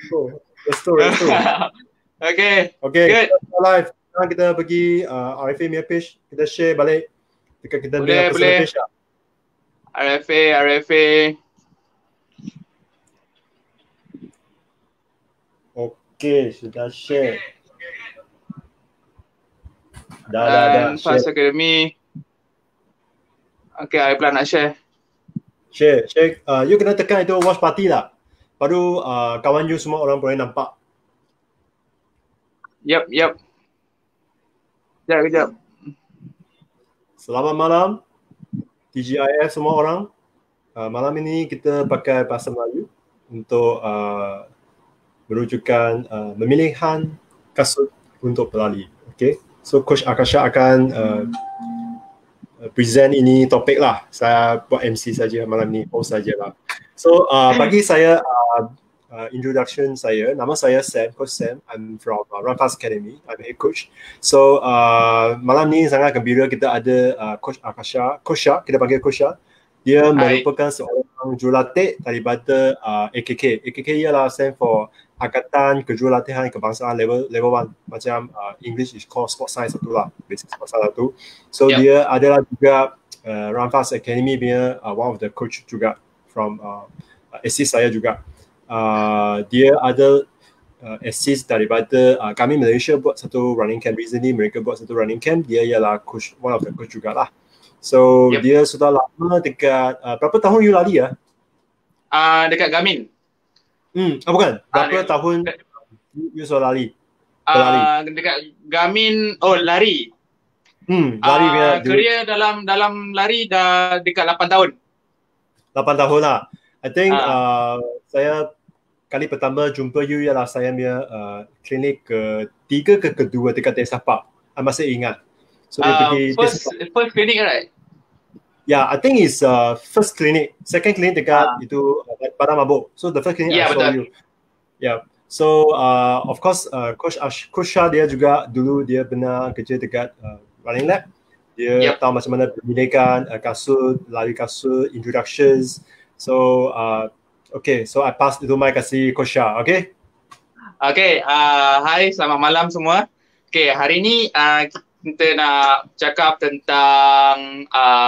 Let's go. Okay, Okay, good. kita live. Sekarang kita pergi RFA punya page. Kita share balik dekat kita punya personal page lah. RFA. Okay, sudah share. Dah. Share. Fast Academy. Okay, I plan nak share. Share. You kena tekan itu watch party lah. Baru kawan you semua orang boleh nampak. Yep. Kejap. Selamat malam TGIF semua orang. Malam ini kita pakai bahasa Melayu untuk merujukan pemilihan kasut untuk pelari. Okay. So Coach Akasha akan present ini topik lah. Saya buat MC saja malam ni, host sajalah. So bagi saya introduction saya, nama saya Sam, Coach Sam. I'm from Run Fast Academy. I'm a head coach. So malam ni sangat gembira kita ada Coach Akasha, kita panggil Coach. Dia merupakan seorang jurulatih daripada AKK. AKK ialah stand for Angkatan Kejurulatihan Kebangsaan level 1. Macam English is called Sport Science 1 lah, basic Sport Science 1. So dia adalah juga Run Fast Academy punya one of the coach juga from assist saya juga. Dia ada assist daripada kami Malaysia buat satu running camp recently. Mereka buat satu running camp. Dia ialah coach, one of the coach jugalah. So dia sudah lama dekat berapa tahun you lari ya? Dekat Garmin. Bukan. Berapa tahun you sudah lari? Dekat Garmin, lari. Lari punya. Career dalam lari dah dekat 8 tahun. 8 tahun lah. I think saya kali pertama jumpa you ialah saya punya klinik ketiga ke kedua dekat Desa Park. I masih ingat. So first clinic, right? Yeah, I think it's first clinic. Second clinic dekat itu Padang Mabuk. So the first clinic I saw you. Yeah. So of course Coach Shah dia juga dulu dia pernah kerja dekat running lab. Dia tahu macam mana pemilikan kasut, lari kasut, introductions. So okay, so I pass itu mic kasih Coach Shah, okay? Okay, hai, selamat malam semua. Okay, hari ni kita nak cakap tentang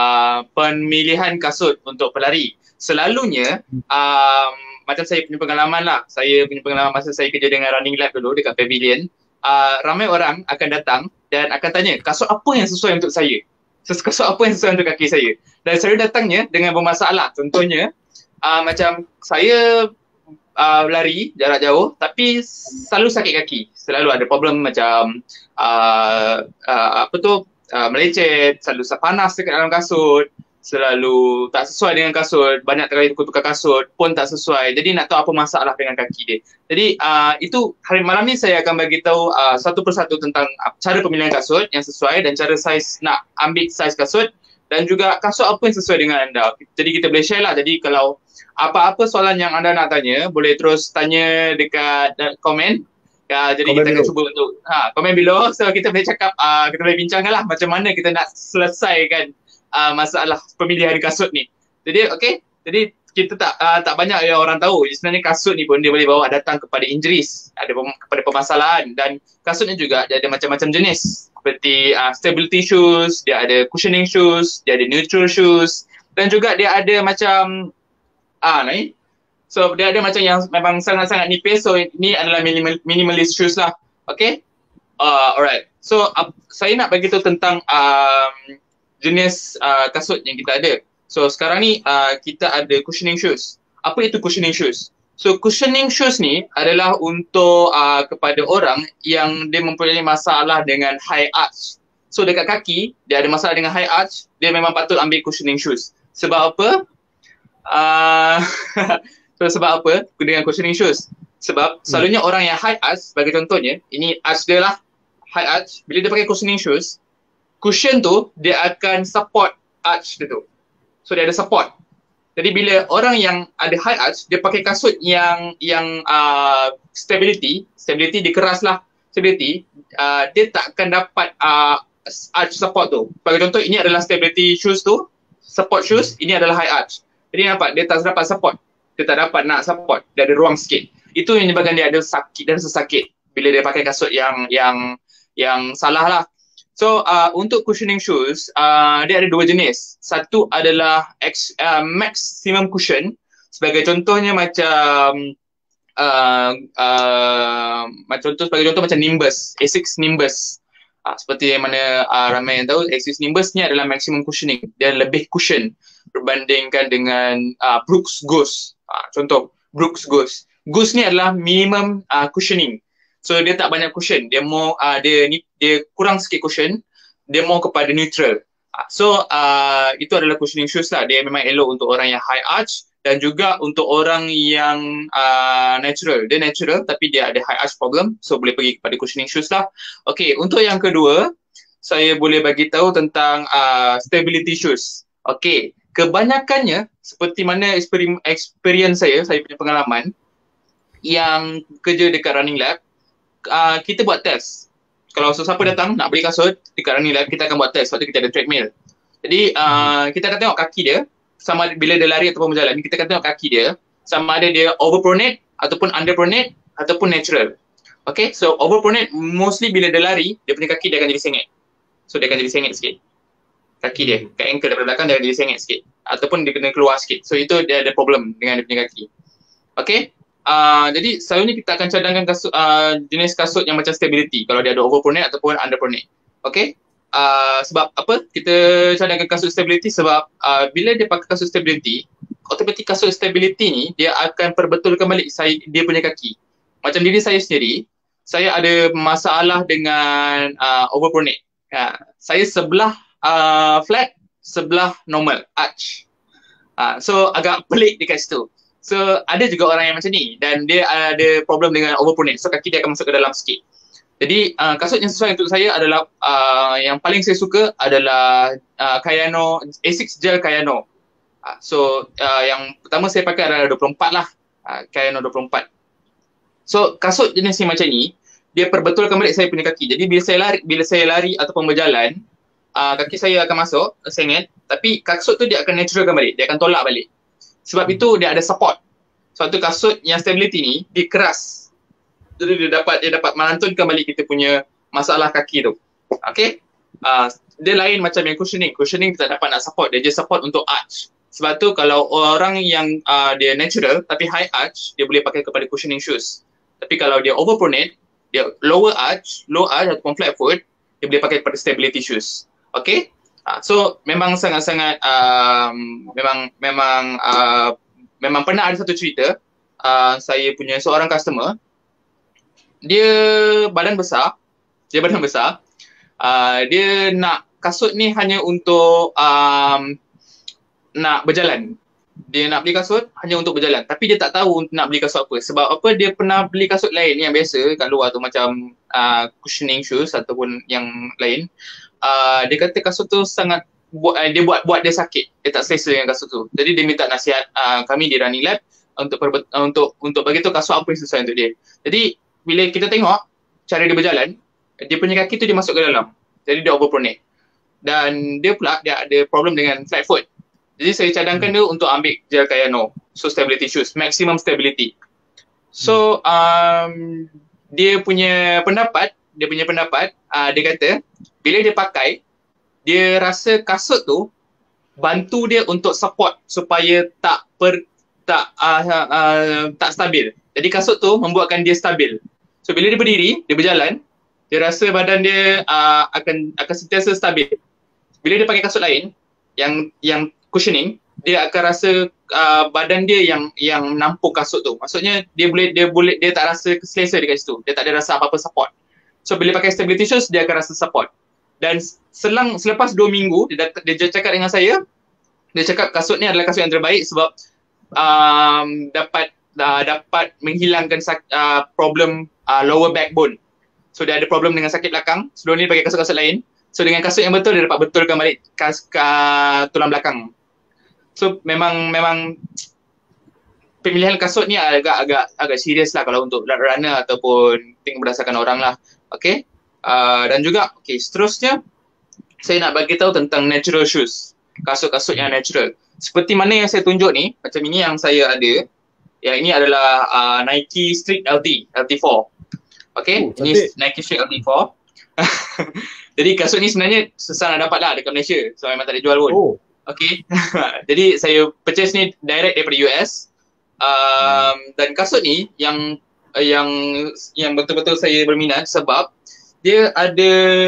pemilihan kasut untuk pelari. Selalunya, macam saya punya pengalaman lah. Saya punya pengalaman masa saya kerja dengan running lab dulu dekat Pavilion. Ramai orang akan datang dan akan tanya, kasut apa yang sesuai untuk saya? Kasut apa yang sesuai untuk kaki saya? Dan saya datangnya dengan bermasalah. Contohnya, macam saya lari jarak jauh tapi selalu sakit kaki, selalu ada problem macam melecet, selalu panas dekat dalam kasut, selalu tak sesuai dengan kasut, banyak kali tukar kasut pun tak sesuai. Jadi nak tahu apa masalah dengan kaki dia. Jadi itu hari malam ni saya akan bagi tahu satu persatu tentang cara pemilihan kasut yang sesuai dan cara saiz nak ambil saiz kasut dan juga kasut apa yang sesuai dengan anda. Jadi kita boleh share lah. Jadi kalau apa-apa soalan yang anda nak tanya, boleh terus tanya dekat komen. Jadi komen kita akan cuba untuk komen below. So kita boleh cakap, kita boleh bincangkan lah macam mana kita nak selesaikan masalah pemilihan kasut ni. Jadi jadi kita tak banyak yang orang tahu. Sebenarnya kasut ni pun dia boleh bawa datang kepada injuries, kepada permasalahan. Dan kasutnya juga dia ada macam-macam jenis. Seperti stability shoes, dia ada cushioning shoes, dia ada neutral shoes. Dan juga dia ada macam so dia ada macam yang memang sangat-sangat nipis. So ini adalah minimalist shoes lah. Okay. Alright. So saya nak bagi tahu tentang jenis kasut yang kita ada. So sekarang ni kita ada cushioning shoes. Apa itu cushioning shoes? So cushioning shoes ni adalah untuk kepada orang yang dia mempunyai masalah dengan high arch. So dekat kaki dia ada masalah dengan high arch, dia memang patut ambil cushioning shoes. Sebab apa? So sebab apa dengan cushioning shoes? Sebab selalunya orang yang high arch, bagi contohnya, ini arch dia lah, high arch. Bila dia pakai cushioning shoes, cushion tu dia akan support arch dia tu. So dia ada support. Jadi bila orang yang ada high arch, dia pakai kasut yang stability dia keras lah, stability, dia tak akan dapat arch support tu. Bagi contoh, ini adalah stability shoes tu, support shoes, ini adalah high arch. Jadi nampak dia tak dapat support. Dia tak dapat nak support. Dia ada ruang sikit. Itu yang menyebabkan dia ada sakit dan sesakit bila dia pakai kasut yang salah lah. So untuk cushioning shoes, dia ada dua jenis. Satu adalah maximum cushion. Sebagai contohnya macam sebagai contoh macam Nimbus, Asics Nimbus. Seperti yang mana ramai yang tahu, Asics Nimbus ni adalah maximum cushioning. Dia lebih cushion berbandingkan dengan Brooks Goose. Contoh Brooks Goose. Goose ni adalah minimum cushioning. So dia tak banyak cushion. Dia more dia kurang sikit cushion. Dia more kepada neutral. So itu adalah cushioning shoes lah. Dia memang elok untuk orang yang high arch dan juga untuk orang yang natural. Dia natural tapi dia ada high arch problem. So boleh pergi kepada cushioning shoes lah. Okay, untuk yang kedua, saya boleh bagi tahu tentang stability shoes. Okay, kebanyakannya seperti mana experience saya punya pengalaman yang kerja dekat running lab, kita buat test. Kalau sesiapa datang nak beli kasut dekat running lab, kita akan buat test. Sebab tu kita ada treadmill. Jadi kita akan tengok kaki dia, sama bila dia lari ataupun berjalan, kita akan tengok kaki dia sama ada dia overpronate ataupun underpronate ataupun natural. Okay, so overpronate mostly bila dia lari, dia punya kaki dia akan jadi sengit. So dia akan jadi sengit sikit. Kaki dia, kat ankle daripada belakang dia akan jadi sengit sikit. Ataupun dia kena keluar sikit. So itu dia ada problem dengan dia punya kaki. Okay. Jadi selalunya kita akan cadangkan kasut, jenis kasut yang macam stability kalau dia ada overpronate ataupun underpronate. Okay. Sebab apa kita cadangkan kasut stability? Sebab bila dia pakai kasut stability, automatik kasut stability ni dia akan perbetulkan balik dia punya kaki. Macam diri saya sendiri, saya ada masalah dengan overpronate. Saya sebelah flat, sebelah normal, arch. So agak pelik dekat situ. So ada juga orang yang macam ni dan dia ada problem dengan overpronate. So kaki dia akan masuk ke dalam sikit. Jadi kasut yang sesuai untuk saya adalah yang paling saya suka adalah Kayano, Asics Gel Kayano. So yang pertama saya pakai adalah 24 lah. Kayano 24. So kasut jenis yang macam ni, dia perbetulkan balik saya punya kaki. Jadi bila saya lari ataupun berjalan, kaki saya akan masuk, sengit. Tapi kasut tu dia akan naturalkan balik. Dia akan tolak balik. Sebab itu dia ada support. Sebab tu kasut yang stability ni dia keras. Jadi dia dapat melantunkan balik kita punya masalah kaki tu. Okay. Dia lain macam yang cushioning. Cushioning kita dapat nak support. Dia je support untuk arch. Sebab tu kalau orang yang dia natural tapi high arch, dia boleh pakai kepada cushioning shoes. Tapi kalau dia overpronate, dia low arch ataupun flat foot, dia boleh pakai kepada stability shoes. Okay. So memang sangat-sangat memang pernah ada satu cerita. Saya punya seorang customer, dia badan besar. Dia nak kasut ni hanya untuk nak berjalan. Dia nak beli kasut hanya untuk berjalan. Tapi dia tak tahu nak beli kasut apa. Sebab apa, dia pernah beli kasut lain yang biasa kat luar tu macam cushioning shoes ataupun yang lain. Dia kata kasut tu sangat dia buat dia sakit. Dia tak selesa dengan kasut tu. Jadi dia minta nasihat kami di running lab untuk bagi tahu kasut apa yang sesuai untuk dia. Jadi bila kita tengok cara dia berjalan, dia punya kaki tu dia masuk ke dalam. Jadi dia overpronate. Dan dia pula dia ada problem dengan flat foot. Jadi saya cadangkan dia untuk ambil gel Kayano. So stability shoes, maximum stability. So dia punya pendapat, dia kata bila dia pakai, dia rasa kasut tu bantu dia untuk support supaya tak stabil. Jadi kasut tu membuatkan dia stabil. So bila dia berdiri, dia berjalan, dia rasa badan dia akan sentiasa stabil. Bila dia pakai kasut lain yang cushioning, dia akan rasa badan dia yang menampung kasut tu. Maksudnya dia tak rasa selesa dekat situ. Dia tak ada rasa apa-apa support. So bila pakai stability shoes, dia akan rasa support. Dan selepas 2 minggu, dia cakap dengan saya, dia cakap kasut ni adalah kasut yang terbaik sebab dapat menghilangkan problem lower backbone. So dia ada problem dengan sakit belakang. Sebelum ni pakai kasut-kasut lain. So dengan kasut yang betul, dia dapat betulkan balik tulang belakang. So memang pemilihan kasut ni agak serius lah kalau untuk runner ataupun berdasarkan orang lah. Okay. Dan juga seterusnya saya nak bagi tahu tentang natural shoes. Kasut-kasut yang natural. Seperti mana yang saya tunjuk ni, macam ini yang saya ada. Yang ini adalah Nike Street LT4. Okay, ini cantik. Nike Street LT4. Jadi kasut ni sebenarnya susah nak dapat lah dekat Malaysia. So memang tak ada jual pun. Oh, Okay. Jadi saya purchase ni direct daripada US. Dan kasut ni yang betul-betul saya berminat sebab dia ada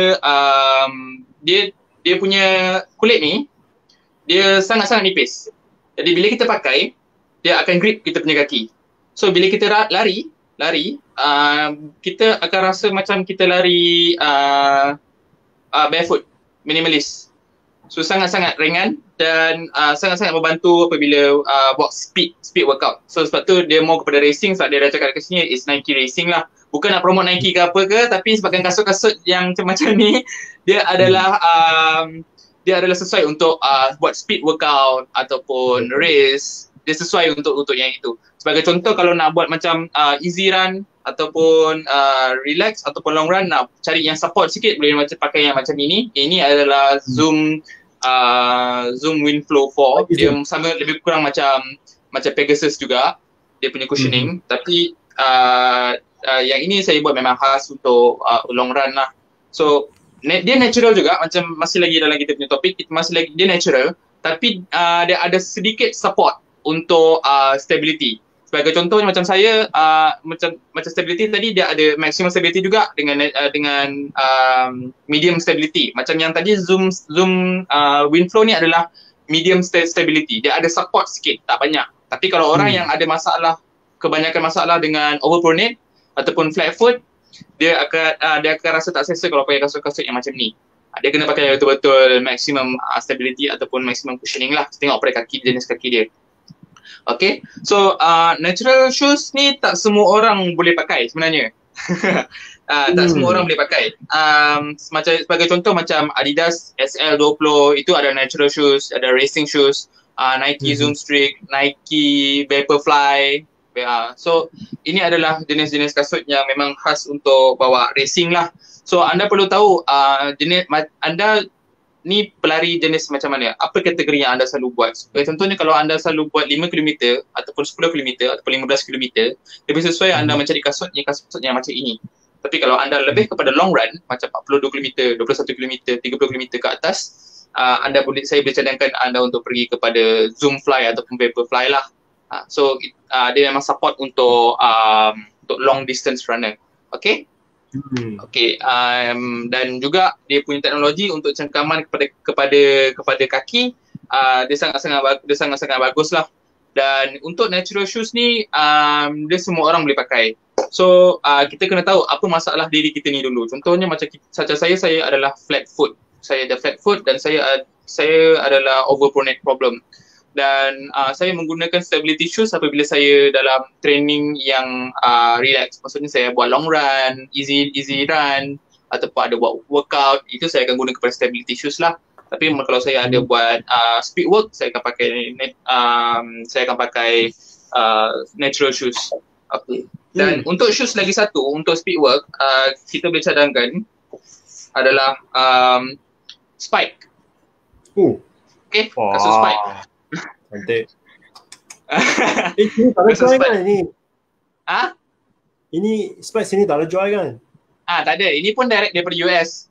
dia punya kulit ni dia sangat-sangat nipis. Jadi bila kita pakai, dia akan grip kita punya kaki. So bila kita lari, kita akan rasa macam kita lari barefoot, minimalist. So sangat-sangat ringan dan sangat-sangat membantu apabila buat speed workout. So sebab tu dia more kepada racing, sebab dia dah cakap kat sini is Nike Racing lah. Bukan nak promote Nike ke apa ke, tapi sebabkan kasut-kasut yang macam ni dia adalah sesuai untuk buat speed workout ataupun race. Dia sesuai untuk yang itu. Sebagai contoh, kalau nak buat macam easy run ataupun relax ataupun long run, nak cari yang support sikit, boleh macam pakai yang macam ini. Ini adalah Zoom Windflow 4. Dia sama lebih kurang macam Pegasus juga. Dia punya cushioning. Tapi yang ini saya buat memang khas untuk long run lah. So dia natural juga, macam masih lagi dalam kita punya topik, dia natural, tapi dia ada sedikit support untuk stability. Sebagai contohnya macam saya, macam stability tadi, dia ada maximum stability juga dengan medium stability. Macam yang tadi Zoom Windflow ni adalah medium stability. Dia ada support sikit, tak banyak. Tapi kalau orang yang ada kebanyakan masalah dengan overpronate ataupun flat foot, dia akan rasa tak selesa kalau pakai kasut-kasut yang macam ni. Dia kena pakai betul-betul maximum stability ataupun maximum cushioning lah. Tengok pada jenis kaki dia. Okay, so natural shoes ni tak semua orang boleh pakai sebenarnya. Tak semua orang boleh pakai. Macam sebagai contoh macam Adidas SL20 itu ada natural shoes, ada racing shoes, Nike Zoom Streak, Nike Vaporfly. So ini adalah jenis-jenis kasut yang memang khas untuk bawa racing lah. So anda perlu tahu anda ni pelari jenis macam mana, apa kategori yang anda selalu buat. Contohnya kalau anda selalu buat 5 km ataupun 10 km ataupun 15 km, lebih sesuai anda mencari kasut yang macam ini. Tapi kalau anda lebih kepada long run macam 42 km, 21 km, 30 km ke atas, saya boleh cadangkan anda untuk pergi kepada Zoom Fly ataupun Vaporfly lah. So dia memang support untuk long distance runner. Okay? Okay, dan juga dia punya teknologi untuk cengkaman kepada kaki, dia sangat-sangat bagus lah. Dan untuk natural shoes ni, dia semua orang boleh pakai. So kita kena tahu apa masalah diri kita ni dulu. Contohnya macam saya adalah flat foot. Saya ada flat foot dan saya adalah overpronate problem. Dan saya menggunakan stability shoes apabila saya dalam training yang relax. Maksudnya saya buat long run, easy run ataupun ada buat workout, itu saya akan guna kepada stability shoes lah. Tapi kalau saya ada buat speed work, saya akan pakai natural shoes. Okay. Dan untuk shoes lagi satu, untuk speed work, kita boleh cadangkan adalah Spike. Okay, kasut Spike. Cantik. Ini tak ada jual kan ini? Ini Spike sini tak ada jual kan? Tak ada. Ini pun direct daripada US.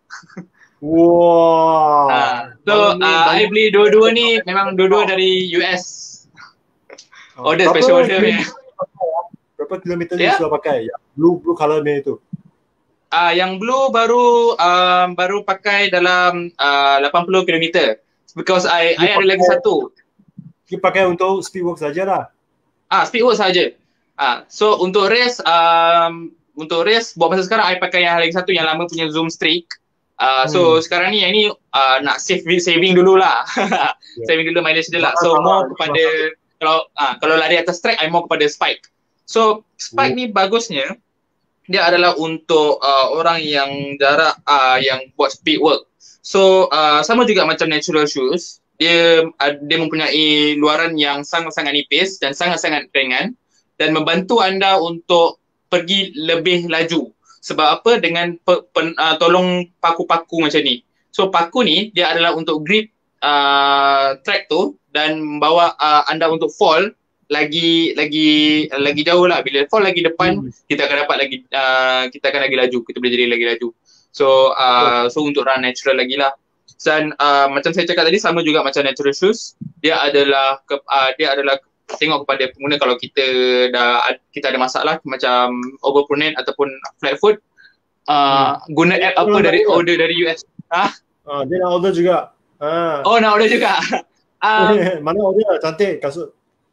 Wow. So I beli dua-dua ni memang dua-dua dari US. Order special order ni. Berapa kilometer ni sudah pakai? Blue color ni tu. Yang blue baru pakai dalam 80 km. Because I ada lagi satu. Dia pakai untuk speed work sajalah. Speed work saja. So untuk race buat masa sekarang I pakai yang lagi satu yang lama punya Zoom Streak. So sekarang ni yang ni nak saving dululah. Saving dulu mileage dia lah. So more kepada kalau lari atas track I more kepada Spike. So Spike ni bagusnya dia adalah untuk orang yang jarak yang buat speed work. So sama juga macam natural shoes. Dia mempunyai luaran yang sangat-sangat nipis dan sangat-sangat ringan dan membantu anda untuk pergi lebih laju. Sebab apa? Dengan tolong paku-paku macam ni. So paku ni dia adalah untuk grip track tu dan membawa anda untuk fall lagi jauh lah. Bila fall lagi depan, kita akan dapat lagi kita akan lagi laju, kita boleh jadi lagi laju. So untuk run natural lagi lah. Dan macam saya cakap tadi, sama juga macam natural shoes, dia adalah tengok kepada pengguna. Kalau kita ada masalah macam overpronate ataupun flat foot, guna app apa order dari US. Dia nak order juga. Oh, nak order juga. Mana order? Cantik kasut.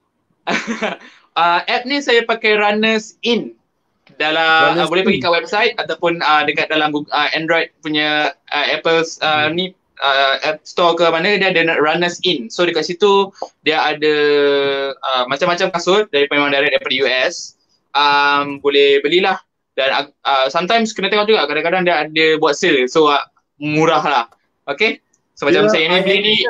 App ni saya pakai Runners In. Dalam boleh pergi kat website ataupun dekat dalam Android punya Apple ni App Store ke mana, dia ada Runners In. So dekat situ dia ada macam-macam kasut memang direct daripada US. Boleh belilah. Dan sometimes kena tengok juga, kadang-kadang dia ada buat sale. So murah lah. Okay. So macam saya ni beli ni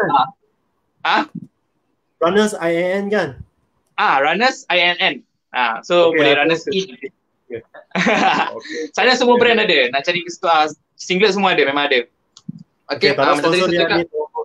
Runners INN kan? Runners INN. So boleh Runners In. Sana semua brand ada. Nak cari singlet semua ada, memang ada. Okay, macam tadi saya cakap.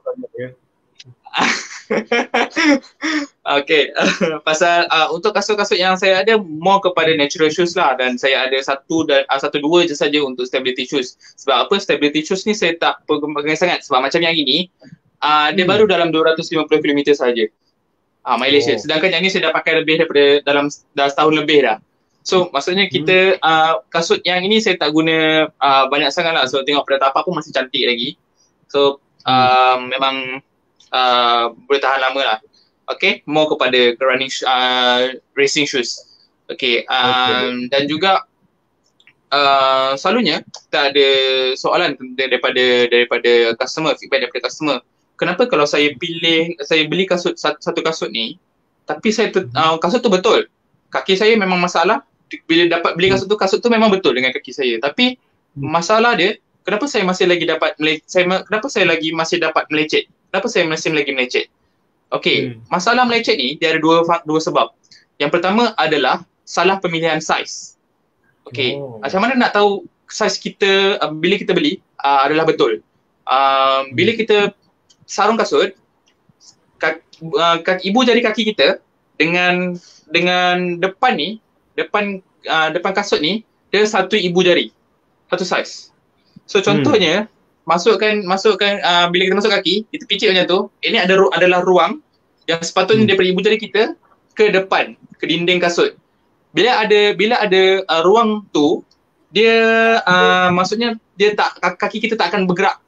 Okay, pasal untuk kasut-kasut yang saya ada more kepada natural shoes lah, dan saya ada satu dua je saja untuk stability shoes. Sebab apa? Stability shoes ni saya tak pegang sangat, sebab macam yang ini dia baru dalam 250 km saja mileage. Sedangkan yang ni saya dah pakai lebih daripada dah setahun lebih dah. So maksudnya kita kasut yang ini saya tak guna banyak sangat lah. So tengok pada tapak pun masih cantik lagi. So memang boleh tahan lama lah. Okay, more kepada running racing shoes. Okay, dan juga selalunya kita ada soalan daripada customer, feedback daripada customer. Kenapa kalau saya beli satu kasut ni, tapi kasut tu betul, kaki saya memang masalah. Bila dapat beli kasut tu memang betul dengan kaki saya, tapi masalah dia, kenapa saya masih lagi dapat melecet? Kenapa saya masih lagi melecet? Okay, masalah melecet ni dia ada dua sebab. Yang pertama adalah salah pemilihan saiz. Okay, macam mana nak tahu saiz kita bila kita beli adalah betul? Bila kita sarung kasut, ibu jari kaki kita dengan depan kasut ni, dia satu ibu jari, satu saiz. So contohnya, masukkan bila kita masuk kaki, kita picit macam tu, ini adalah ruang yang sepatutnya daripada ibu jari kita ke depan, ke dinding kasut. Bila ada ruang tu, dia maksudnya kaki kita tak akan bergerak.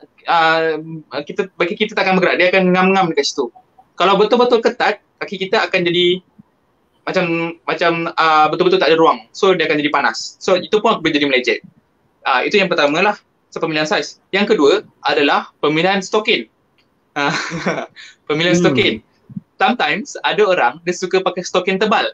Kaki kita tak akan bergerak, dia akan ngam-ngam dekat situ. Kalau betul-betul ketat, kaki kita akan jadi macam betul-betul tak ada ruang. So dia akan jadi panas. So itu pun boleh jadi melecet. Itu yang pertama lah, pemilihan saiz. Yang kedua adalah pemilihan stokin. Pemilihan stokin. Sometimes ada orang dia suka pakai stokin tebal.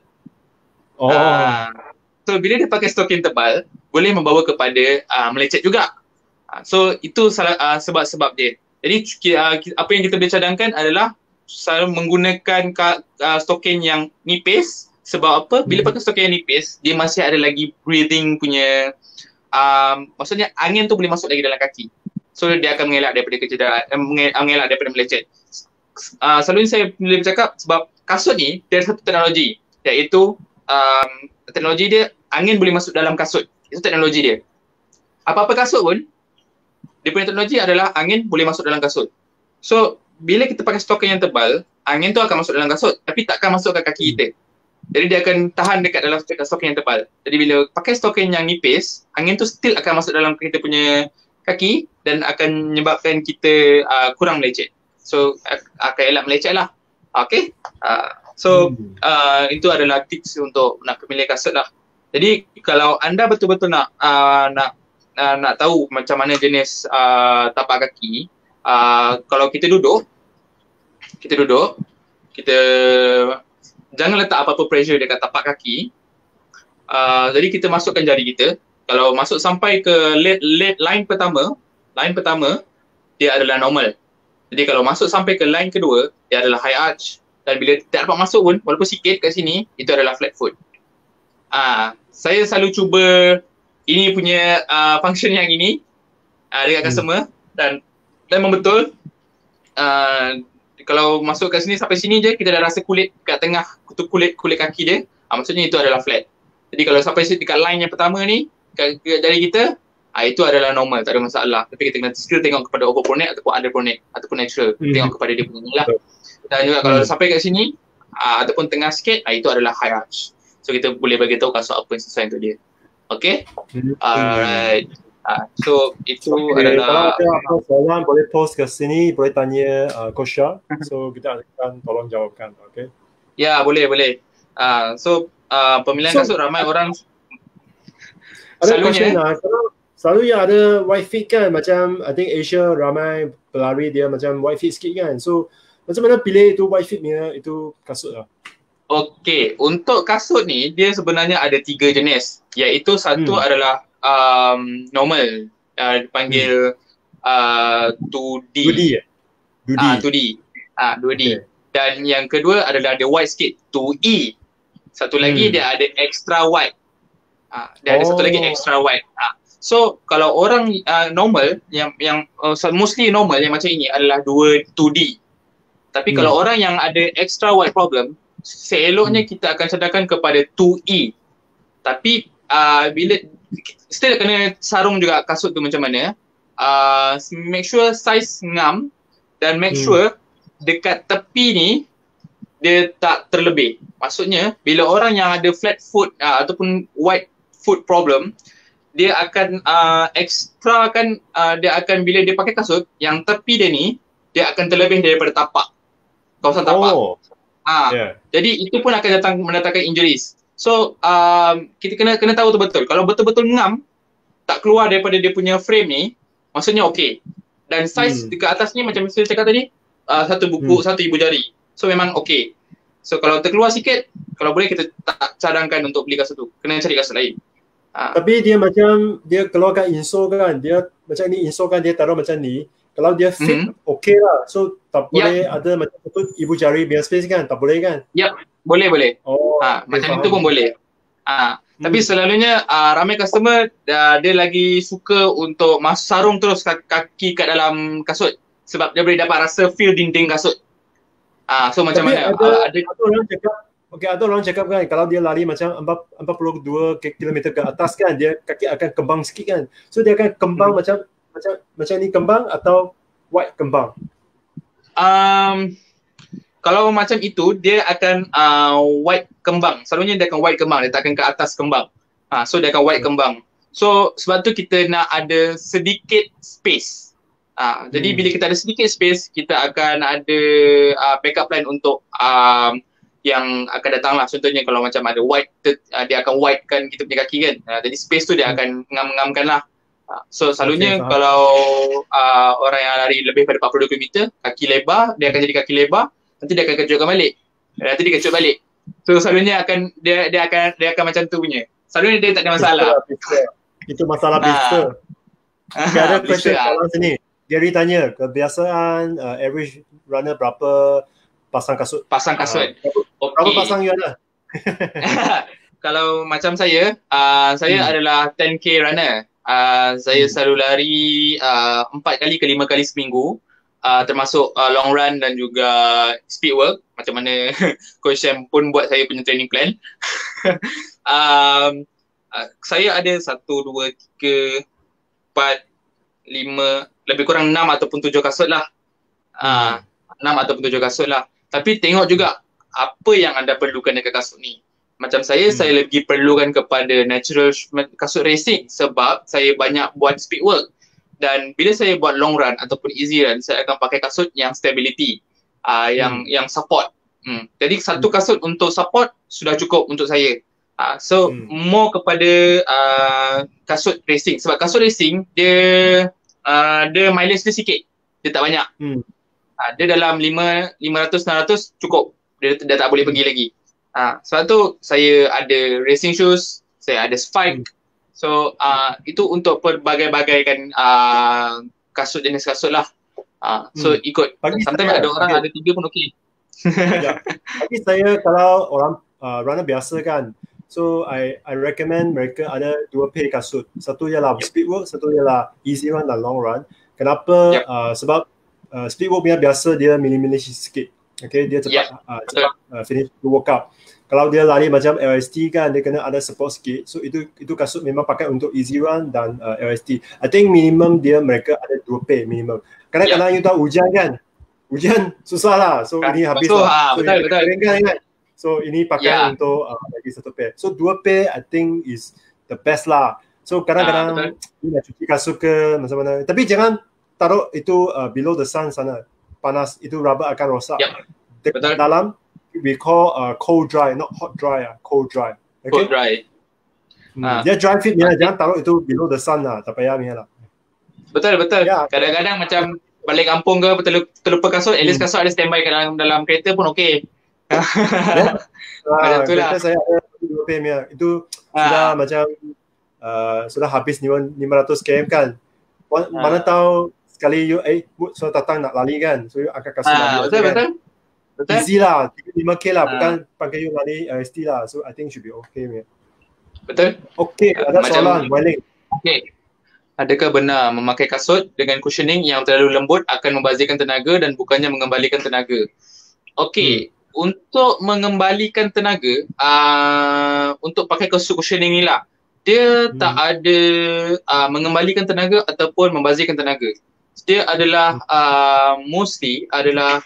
So bila dia pakai stokin tebal, boleh membawa kepada melecet juga. So itu sebab-sebab dia. Jadi apa yang kita boleh cadangkan adalah selalu menggunakan stokin yang nipis. Sebab apa? Bila pakai stokin yang nipis, dia masih ada lagi breathing punya, maksudnya angin tu boleh masuk lagi dalam kaki. So dia akan mengelak daripada melecet. Selalunya saya boleh bercakap sebab kasut ni dia ada satu teknologi, iaitu teknologi dia angin boleh masuk dalam kasut. Itu teknologi dia. Apa-apa kasut pun, dia punya teknologi adalah angin boleh masuk dalam kasut. So bila kita pakai stokin yang tebal, angin tu akan masuk dalam kasut tapi takkan masuk ke kaki kita. Jadi dia akan tahan dekat dalam stokin yang tebal. Jadi bila pakai stokin yang nipis, angin tu still akan masuk dalam kita punya kaki dan akan menyebabkan kita kurang melecet. So akan elak melecet lah. Okay. Itu adalah tips untuk nak memilih kasut lah. Jadi kalau anda betul-betul nak tahu macam mana jenis tapak kaki, kalau kita duduk, kita jangan letak apa-apa pressure dekat tapak kaki. Jadi kita masukkan jari kita. Kalau masuk sampai ke line pertama, dia adalah normal. Jadi kalau masuk sampai ke line kedua, dia adalah high arch. Dan bila tak dapat masuk pun, walaupun sikit kat sini, itu adalah flat foot. Saya selalu cuba ini punya function yang ini dekat customer, dan memang betul kalau masuk kat sini sampai sini je kita dah rasa kulit kat tengah kulit kaki dia, maksudnya itu adalah flat. Jadi kalau sampai dekat line yang pertama ni kat jari kita, itu adalah normal, tak ada masalah. Tapi kita kena still tengok kepada overpronate ataupun underpronate ataupun natural. Tengok kepada dia punya ni lah. Dan juga kalau sampai kat sini ataupun tengah sikit, itu adalah high arch. So kita boleh bagi tahu kasut apa yang sesuai untuk dia. Okay? Alright. So itu adalah, kalau ada apa soalan boleh post ke sini, boleh tanya Coach Shah. So kita akan tolong jawabkan. Okay? Ya, boleh. So pemilihan kasut ramai orang ada question lah. Selalu yang ada wide fit kan, macam I think Asia ramai pelari dia macam wide fit sikit kan. So macam mana pilih itu wide fit punya itu kasut lah? Okay, untuk kasut ni dia sebenarnya ada 3 jenis, iaitu satu adalah normal, dipanggil 2D. 2D. Okay. Dan yang kedua adalah dia wide sikit, 2E. Satu lagi dia ada extra wide. Dia ada satu lagi extra wide. So kalau orang normal yang mostly normal yang macam ini adalah 2D. Tapi kalau orang yang ada extra wide problem, seeloknya kita akan sedarkan kepada 2E. Tapi bila still kena sarung juga kasut tu macam mana. Make sure size ngam dan make sure dekat tepi ni dia tak terlebih. Maksudnya bila orang yang ada flat foot ataupun wide foot problem, dia akan extra kan, dia akan bila dia pakai kasut yang tepi dia ni dia akan terlebih daripada tapak, kawasan tapak. Jadi itu pun akan mendatangkan injuries. So kita kena tahu betul. Kalau betul-betul ngam tak keluar daripada dia punya frame ni, maksudnya okey. Dan size dekat atas ni macam saya cakap tadi, satu buku, satu ibu jari. So memang okey. So kalau terkeluar sikit, kalau boleh kita tak cadangkan untuk beli kasut tu. Kena cari kasut lain. Tapi dia macam dia keluarkan insole kan, dia macam ni insole kan dia taruh macam ni. Kalau dia fit okey lah. So tak boleh ada macam tu ibu jari biar space kan, tak boleh kan? Boleh. Macam itu pun boleh. Tapi selalunya ramai customer dia lagi suka untuk sarung terus kaki kat dalam kasut sebab dia boleh dapat rasa feel dinding kasut. So macam mana? Ada orang cakap kan kalau dia lari macam 42 km ke atas kan, dia kaki akan kembang sikit kan. So dia akan kembang macam ni kembang atau wide kembang. Kalau macam itu dia akan wide kembang. Selalunya dia akan wide kembang, dia tak akan ke atas kembang. So dia akan wide kembang. So sebab tu kita nak ada sedikit space. Jadi bila kita ada sedikit space, kita akan ada backup plan untuk yang akan datang lah. Contohnya kalau macam ada wide, dia akan wide kan kita punya kaki kan. Jadi space tu dia akan ngam-ngamkan lah. So selalunya kalau orang yang lari lebih pada 42 km, kaki lebar, dia akan jadi kaki lebar. Nanti dia akan kejutkan balik. Nanti dia kecut balik. So selalunya dia akan macam tu punya. Selalunya dia tak ada masalah. Itu masalah blister. Ada question dalam sini. Gary tanya, kebiasaan average runner berapa pasang kasut? Berapa pasang you ada? Kalau macam saya adalah 10K runner. Saya selalu lari 4 kali ke 5 kali seminggu. Termasuk long run dan juga speed work, macam mana Coach Sam pun buat saya punya training plan. Saya ada 1, 2, 3, 4, 5, lebih kurang 6 ataupun 7 kasut lah. 6 ataupun 7 kasut lah. Tapi tengok juga apa yang anda perlukan dekat kasut ni. Macam saya lagi perlukan kepada natural kasut racing sebab saya banyak buat speed work. Dan bila saya buat long run ataupun easy run, saya akan pakai kasut yang stability, yang support. Jadi satu kasut untuk support sudah cukup untuk saya. So more kepada kasut racing. Sebab kasut racing dia mileage dia sikit, dia tak banyak. Dia dalam 500-600 cukup. Dia tak boleh pergi lagi. Sebab tu saya ada racing shoes, saya ada spike. So itu untuk pelbagai-bagai kan kasut, jenis kasut lah. So ikut. Sometimes ada orang ada 3 pun okey. Tapi saya kalau orang runner biasa kan, so I recommend mereka ada 2 pair kasut. Satu ialah speed work, satu ialah easy run dan long run. Kenapa? Sebab speed work punya biasa dia minimalis sikit. Okay, dia cepat finish workout. Kalau dia lari macam LST kan, dia kena ada support sikit. So itu kasut memang pakai untuk easy run dan LST. I think minimum mereka ada 2 pair minimum. Kadang-kadang you tahu hujan kan? Hujan susah lah. So ini habis lah. So, betul. Kan? So ini pakai untuk lagi 1 pair. So 2 pair I think is the best lah. So kadang-kadang you nak cuci kasut ke macam mana. Tapi jangan taruh itu below the sun sana. Panas, itu rubber akan rosak. Dekat dalam we call cold dry, not hot dry, cold dry. Okay? Cold dry. Dia dry fit ni lah, jangan taruh itu below the sun lah, tak payah ni lah. Betul. Kadang-kadang macam balik kampung ke terlupa kasut, at least kasut ada standby dalam kereta pun okey. Macam tu lah. Kereta saya ada 2 PM ya. Itu sudah macam sudah habis 500 km kan. Mana tahu sekali you sudah datang nak lari kan, so you akan kasut lari. Betul. Easy lah, 5K lah, bukan pakai you lari LST lah. So I think should be okay. Man. Betul. Okay, ada soalan, Wailing. Okay. Adakah benar memakai kasut dengan cushioning yang terlalu lembut akan membazirkan tenaga dan bukannya mengembalikan tenaga? Okay, untuk mengembalikan tenaga, untuk pakai kasut cushioning ni lah, dia tak ada mengembalikan tenaga ataupun membazirkan tenaga. Dia adalah mostly adalah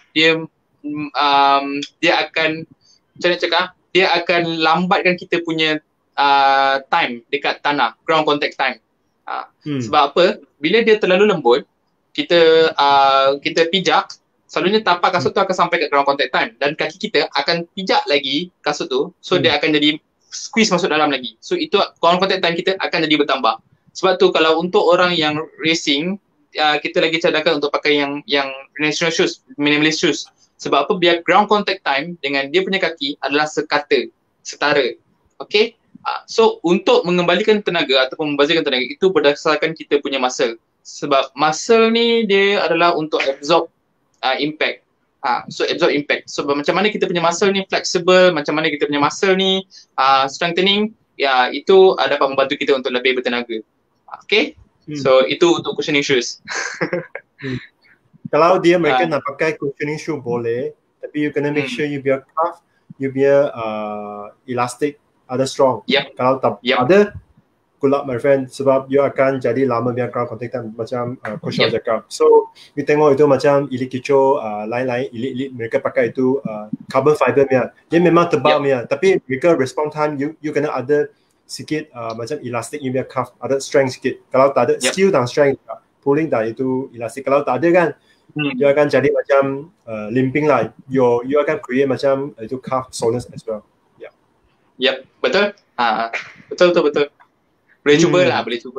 dia akan macam mana cakap, dia akan lambatkan kita punya time dekat tanah, ground contact time. Sebab apa? Bila dia terlalu lembut, kita pijak, selalunya tapak kasut tu akan sampai ke ground contact time dan kaki kita akan pijak lagi kasut tu, so dia akan jadi squeeze masuk dalam lagi. So itu ground contact time kita akan jadi bertambah. Sebab tu kalau untuk orang yang racing, kita lagi cadangkan untuk pakai yang natural shoes, minimalist shoes. Sebab apa? Biar ground contact time dengan dia punya kaki adalah setara. Okay? So untuk mengembalikan tenaga ataupun membazirkan tenaga itu berdasarkan kita punya muscle. Sebab muscle ni dia adalah untuk absorb impact. So absorb impact. So macam mana kita punya muscle ni flexible, macam mana kita punya muscle ni strengthening, ya itu dapat membantu kita untuk lebih bertenaga. Okay? So itu untuk cushioning shoes. Kalau dia mereka nak pakai cushioning shoe boleh, tapi you kena make sure you biar cuff, you biar elastic ada strong. Kalau tak ada, good luck my friend, sebab you akan jadi lama biar ground contact time macam Coach Shah cakap. So you tengok itu macam Elite Kicho, lain-lain elite mereka pakai itu carbon fiber punya. Dia memang tebal punya, tapi mereka respond time you kena ada sikit macam elastic, you biar cuff ada strength sikit. Kalau tak ada skill dan strength, pulling dan itu elastic. Kalau tak ada kan, you akan jadi macam limping lah. You akan create macam itu calf soreness as well. Betul. Betul. Boleh cuba lah,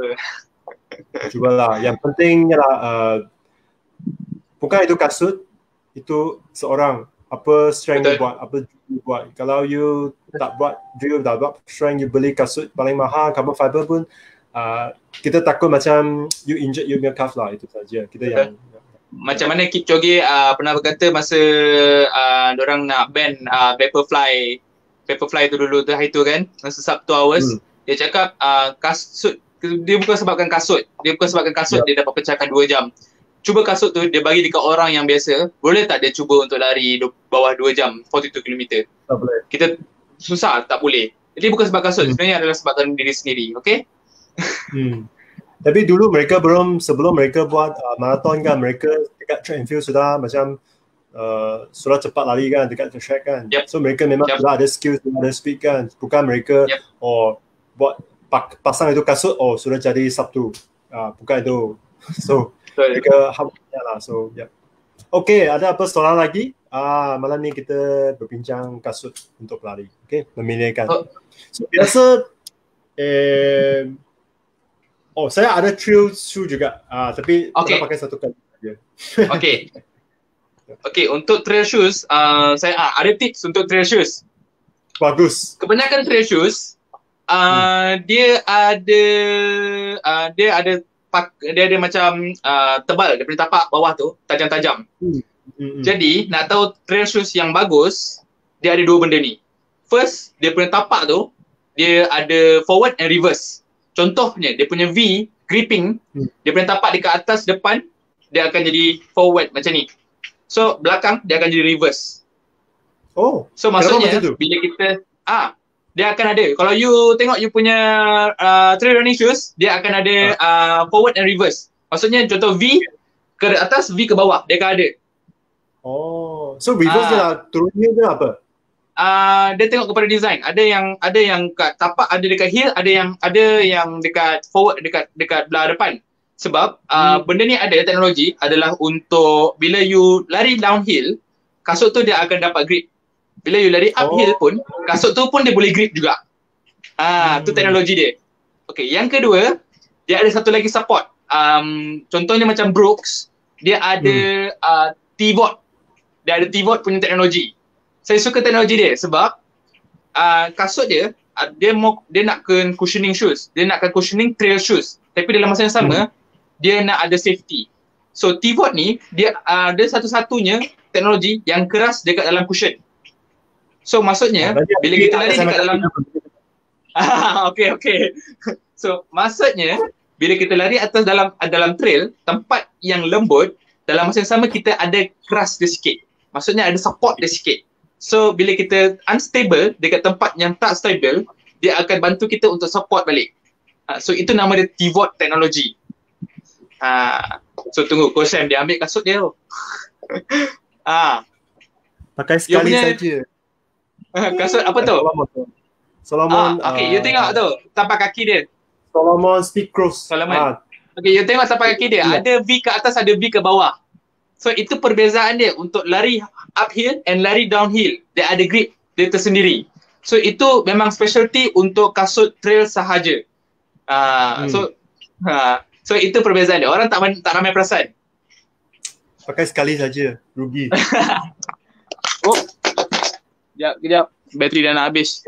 Cuba lah. Yang penting ialah bukan itu kasut, itu seorang apa strength you buat, apa you buat. Kalau you tak buat drill, tak buat strength, you beli kasut paling mahal, carbon fiber pun kita takut macam you injured you punya calf lah, itu saja. Kita yang macam mana Kipchoge pernah berkata masa diorang nak ban Vaporfly tu dulu tu hari tu kan, masa sub 2 hours, dia cakap kasut, dia bukan sebabkan kasut, dia dapat pecahkan 2 jam. Cuba kasut tu dia bagi dekat orang yang biasa, boleh tak dia cuba untuk lari bawah 2 jam, 42 km? Tak boleh. Kita susah, tak boleh. Jadi bukan sebab kasut, sebenarnya adalah sebabkan diri sendiri, okay? Tapi dulu mereka sebelum mereka buat marathon kan, mereka dekat track and field sudah macam sudah cepat lari kan dekat track kan. So mereka memang sudah ada skill, sudah ada speed kan. Bukan mereka buat pasang itu kasut, sudah jadi Sabtu. Bukan itu. So mereka hamilnya lah. So okay, ada apa soalan lagi? Malam ni kita berbincang kasut untuk pelari. Okay, memilihkan. So biasa saya ada trail shoe juga. Tapi saya pakai satu kali saja. Okay, untuk trail shoes, saya ada tips untuk trail shoes. Bagus. Kebanyakan trail shoes, dia ada macam tebal, dia punya tapak bawah tu tajam-tajam. Jadi nak tahu trail shoes yang bagus, dia ada 2 benda ni. First, dia punya tapak tu dia ada forward and reverse. Contohnya dia punya V gripping, dia punya tapak dekat atas depan, dia akan jadi forward macam ni. So belakang dia akan jadi reverse. Oh, So kenapa maksudnya macam tu? bila kita dia akan ada, kalau you tengok you punya trail running shoes, dia akan ada forward and reverse. Maksudnya contoh V ke atas, V ke bawah, dia akan ada. Oh, so reverse dia lah turunnya ke apa? Dia tengok kepada design. Ada yang kat tapak, ada dekat heel, ada yang dekat forward, dekat belah depan. Sebab benda ni ada teknologi adalah untuk bila you lari downhill, kasut tu dia akan dapat grip. Bila you lari uphill pun, kasut tu pun dia boleh grip juga. Tu teknologi dia. Okay, yang kedua, dia ada satu lagi support. Contohnya macam Brooks, dia ada T-Vod. Dia ada T-Vod punya teknologi. Saya suka teknologi dia sebab kasut dia, dia nakkan cushioning shoes. Dia nakkan cushioning trail shoes. Tapi dalam masa yang sama, dia nak ada safety. So T-Vod ni, dia satu-satunya teknologi yang keras dekat dalam cushion. So maksudnya bila kita lari dekat dalam okay. So maksudnya bila kita lari atas dalam trail, tempat yang lembut, dalam masa yang sama kita ada keras dia sikit. Maksudnya ada support dia sikit. So bila kita unstable dekat tempat yang tak stable, dia akan bantu kita untuk support balik. So itu nama dia T-Vod teknologi. So tunggu Coach Sam dia ambil kasut dia tu. Pakai sekali saja. Kasut apa tu? Solomon. Okay, you tengok tu tapak kaki dia. Solomon Speed Cross. Solomon. Okay, you tengok tapak kaki dia. Ada V ke atas, ada V ke bawah. So itu perbezaan dia untuk lari uphill and lari downhill. Dia ada grip dia tersendiri. So itu memang specialty untuk kasut trail sahaja. So itu perbezaan dia. Orang tak ramai perasan. Pakai sekali saja, rugi. Kejap. Bateri dah nak habis.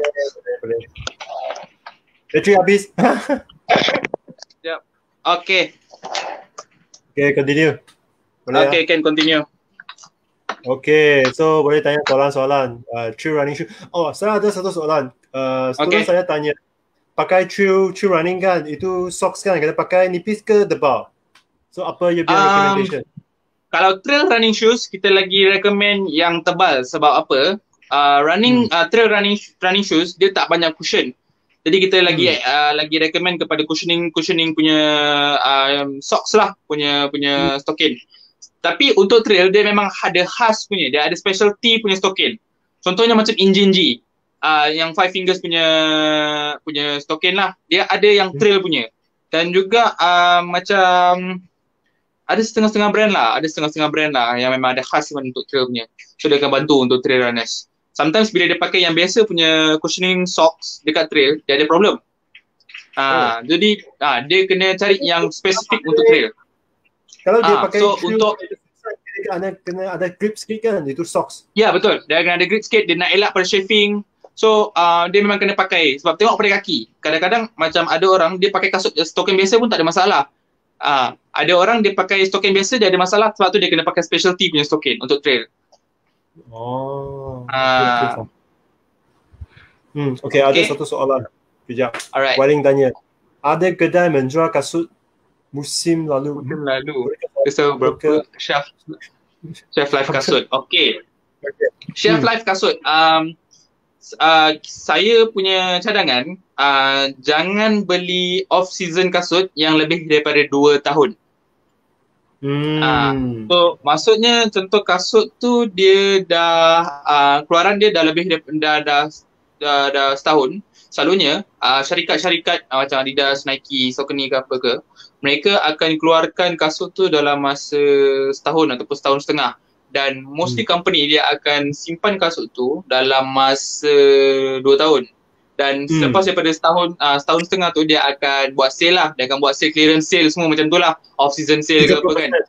Bateri habis. Sekejap. Okay, continue. Okay, can continue. Okay, so boleh tanya soalan-soalan. Trail running shoe. Oh, saya ada satu soalan. Student saya tanya, pakai trail running kan, itu socks kan, kena pakai nipis ke tebal? So apa you punya recommendation? Kalau trail running shoes, kita lagi recommend yang tebal. Sebab apa? Trail running shoes, dia tak banyak cushion. Jadi kita lagi recommend kepada cushioning punya socks lah, punya stocking. Tapi untuk trail dia memang ada khas punya, dia ada specialty punya stocking. Contohnya macam Injinji, yang Five Fingers punya stocking lah, dia ada yang trail punya. Dan juga macam ada setengah-setengah brand lah yang memang ada khas untuk trail punya. So dia akan bantu untuk trail runners. Sometimes bila dia pakai yang biasa punya cushioning socks dekat trail, dia ada problem. Jadi dia kena cari yang spesifik untuk trail. Kalau dia pakai untuk kena ada grip sikit kan, itu socks. Ya betul, dia akan ada grip sikit, dia nak elak pada chafing. So dia memang kena pakai sebab tengok pada kaki. Kadang-kadang macam ada orang dia pakai kasut stocking biasa pun tak ada masalah. Ada orang dia pakai stocking biasa dia ada masalah, sebab tu dia kena pakai specialty punya stocking untuk trail. Okay, ada satu soalan. Kejap. Alright. Waring tanya, ada kedai menjual kasut musim lalu? So berapa shelf life kasut? Okay. Shelf life kasut. Saya punya cadangan, jangan beli off season kasut yang lebih daripada 2 tahun. So maksudnya contoh kasut tu dia dah keluaran dia dah lebih dah setahun. Selalunya syarikat-syarikat macam Adidas, Nike, Saucony ke apa ke, mereka akan keluarkan kasut tu dalam masa setahun ataupun setahun setengah. Dan mostly company dia akan simpan kasut tu dalam masa 2 tahun. Dan selepas daripada setahun setengah tu dia akan buat sale lah. Dia akan buat sale, clearance sale semua macam tu lah. Off season sale ke apa kan.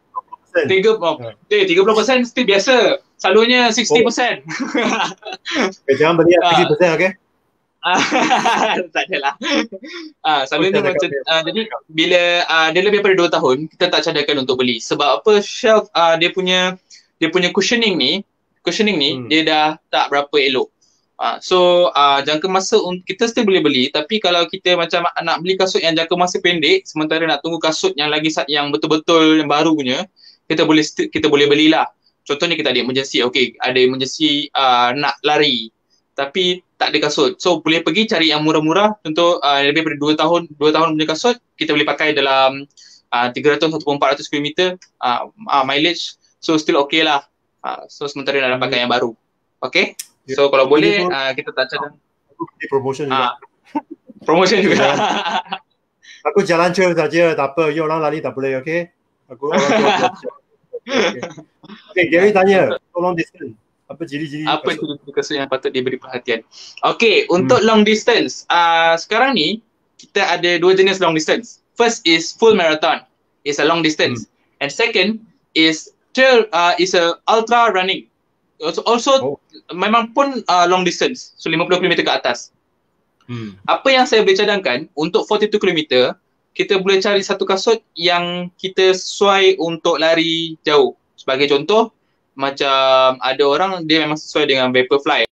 30% still biasa. Selalunya 60%. Jangan beli 60%, okay? Tak adalah. Selalunya macam jadi bila dia lebih daripada 2 tahun, kita tak cadangkan untuk beli. Sebab apa? Shelf dia punya cushioning ni dia dah tak berapa elok. So jangka masa kita still boleh beli, tapi kalau kita macam nak beli kasut yang jangka masa pendek sementara nak tunggu kasut yang lagi yang betul-betul yang baru punya, kita boleh belilah. Contohnya kita ada emergency, ada emergency nak lari tapi tak ada kasut. So boleh pergi cari yang murah-murah, contoh lebih daripada 2 tahun punya kasut, kita boleh pakai dalam 300 ataupun 400 km mileage. So still okay lah. So sementara nak pakai yang baru. Okay? So kalau boleh kita tak cadang. Promotion juga. Promotion juga. Aku jalan je saja, tak apa. You orang lari tak boleh, okay? Aku orang tua. Okay, Gary tanya, long distance. Apa ciri-ciri apa ciri-ciri kasut yang patut diberi perhatian? Okay, untuk long distance, sekarang ni kita ada 2 jenis long distance. First is full marathon. It's a long distance. And second is is a ultra running. Also memang pun long distance. So 50 km ke atas. Apa yang saya boleh cadangkan untuk 42 km, kita boleh cari satu kasut yang kita sesuai untuk lari jauh. Sebagai contoh, macam ada orang dia memang sesuai dengan Vaporfly,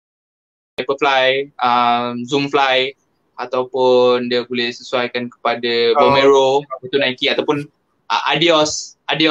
Zoomfly, ataupun dia boleh sesuaikan kepada Vomero, itu Nike, ataupun Adidas,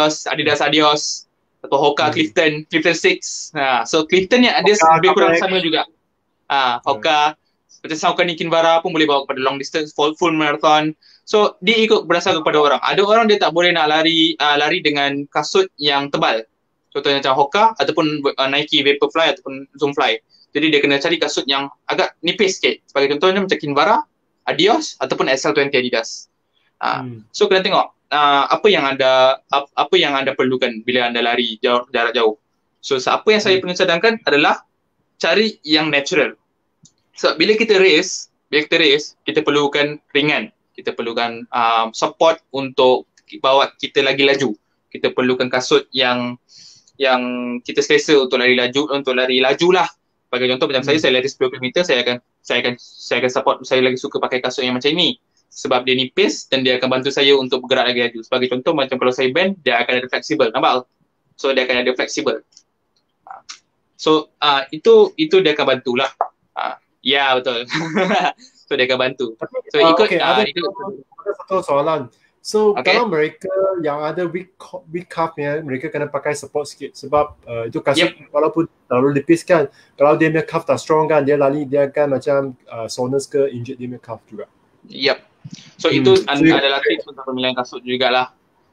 atau Hoka, Clifton 6. So Clifton ni dia lebih kurang sama juga. Hoka, macam Saucony Kinvara pun boleh bawa kepada long distance, full marathon. So dia ikut berdasar kepada orang. Ada orang dia tak boleh nak lari dengan kasut yang tebal. Contohnya macam Hoka ataupun Nike Vaporfly ataupun Zoomfly. Jadi dia kena cari kasut yang agak nipis sikit. Sebagai contohnya macam Kinvara, Adios ataupun SL20 Adidas. So kena tengok apa yang anda perlukan bila anda lari jarak jauh. So apa yang saya perlu cadangkan adalah cari yang natural. So bila kita race, kita perlukan ringan. Kita perlukan support untuk bawa kita lagi laju. Kita perlukan kasut yang kita selesa untuk lari laju lah. Bagi contoh macam saya lari 10 km, saya akan support, saya lagi suka pakai kasut yang macam ini. Sebab dia nipis dan dia akan bantu saya untuk bergerak lagi laju. Sebagai contoh macam kalau saya bend, dia akan ada fleksibel, nampak? So dia akan ada fleksibel. So itu dia akan bantulah. Ya, betul. So dia akan bantu. So ada satu soalan. So kalau mereka yang ada weak calf ni, mereka kena pakai support sikit sebab itu kasut walaupun terlalu nipis kan, kalau dia punya calf tak strong kan, dia lari dia akan macam soreness ke injured dia punya calf juga. So itu adalah tips untuk pemilihan kasut jugalah.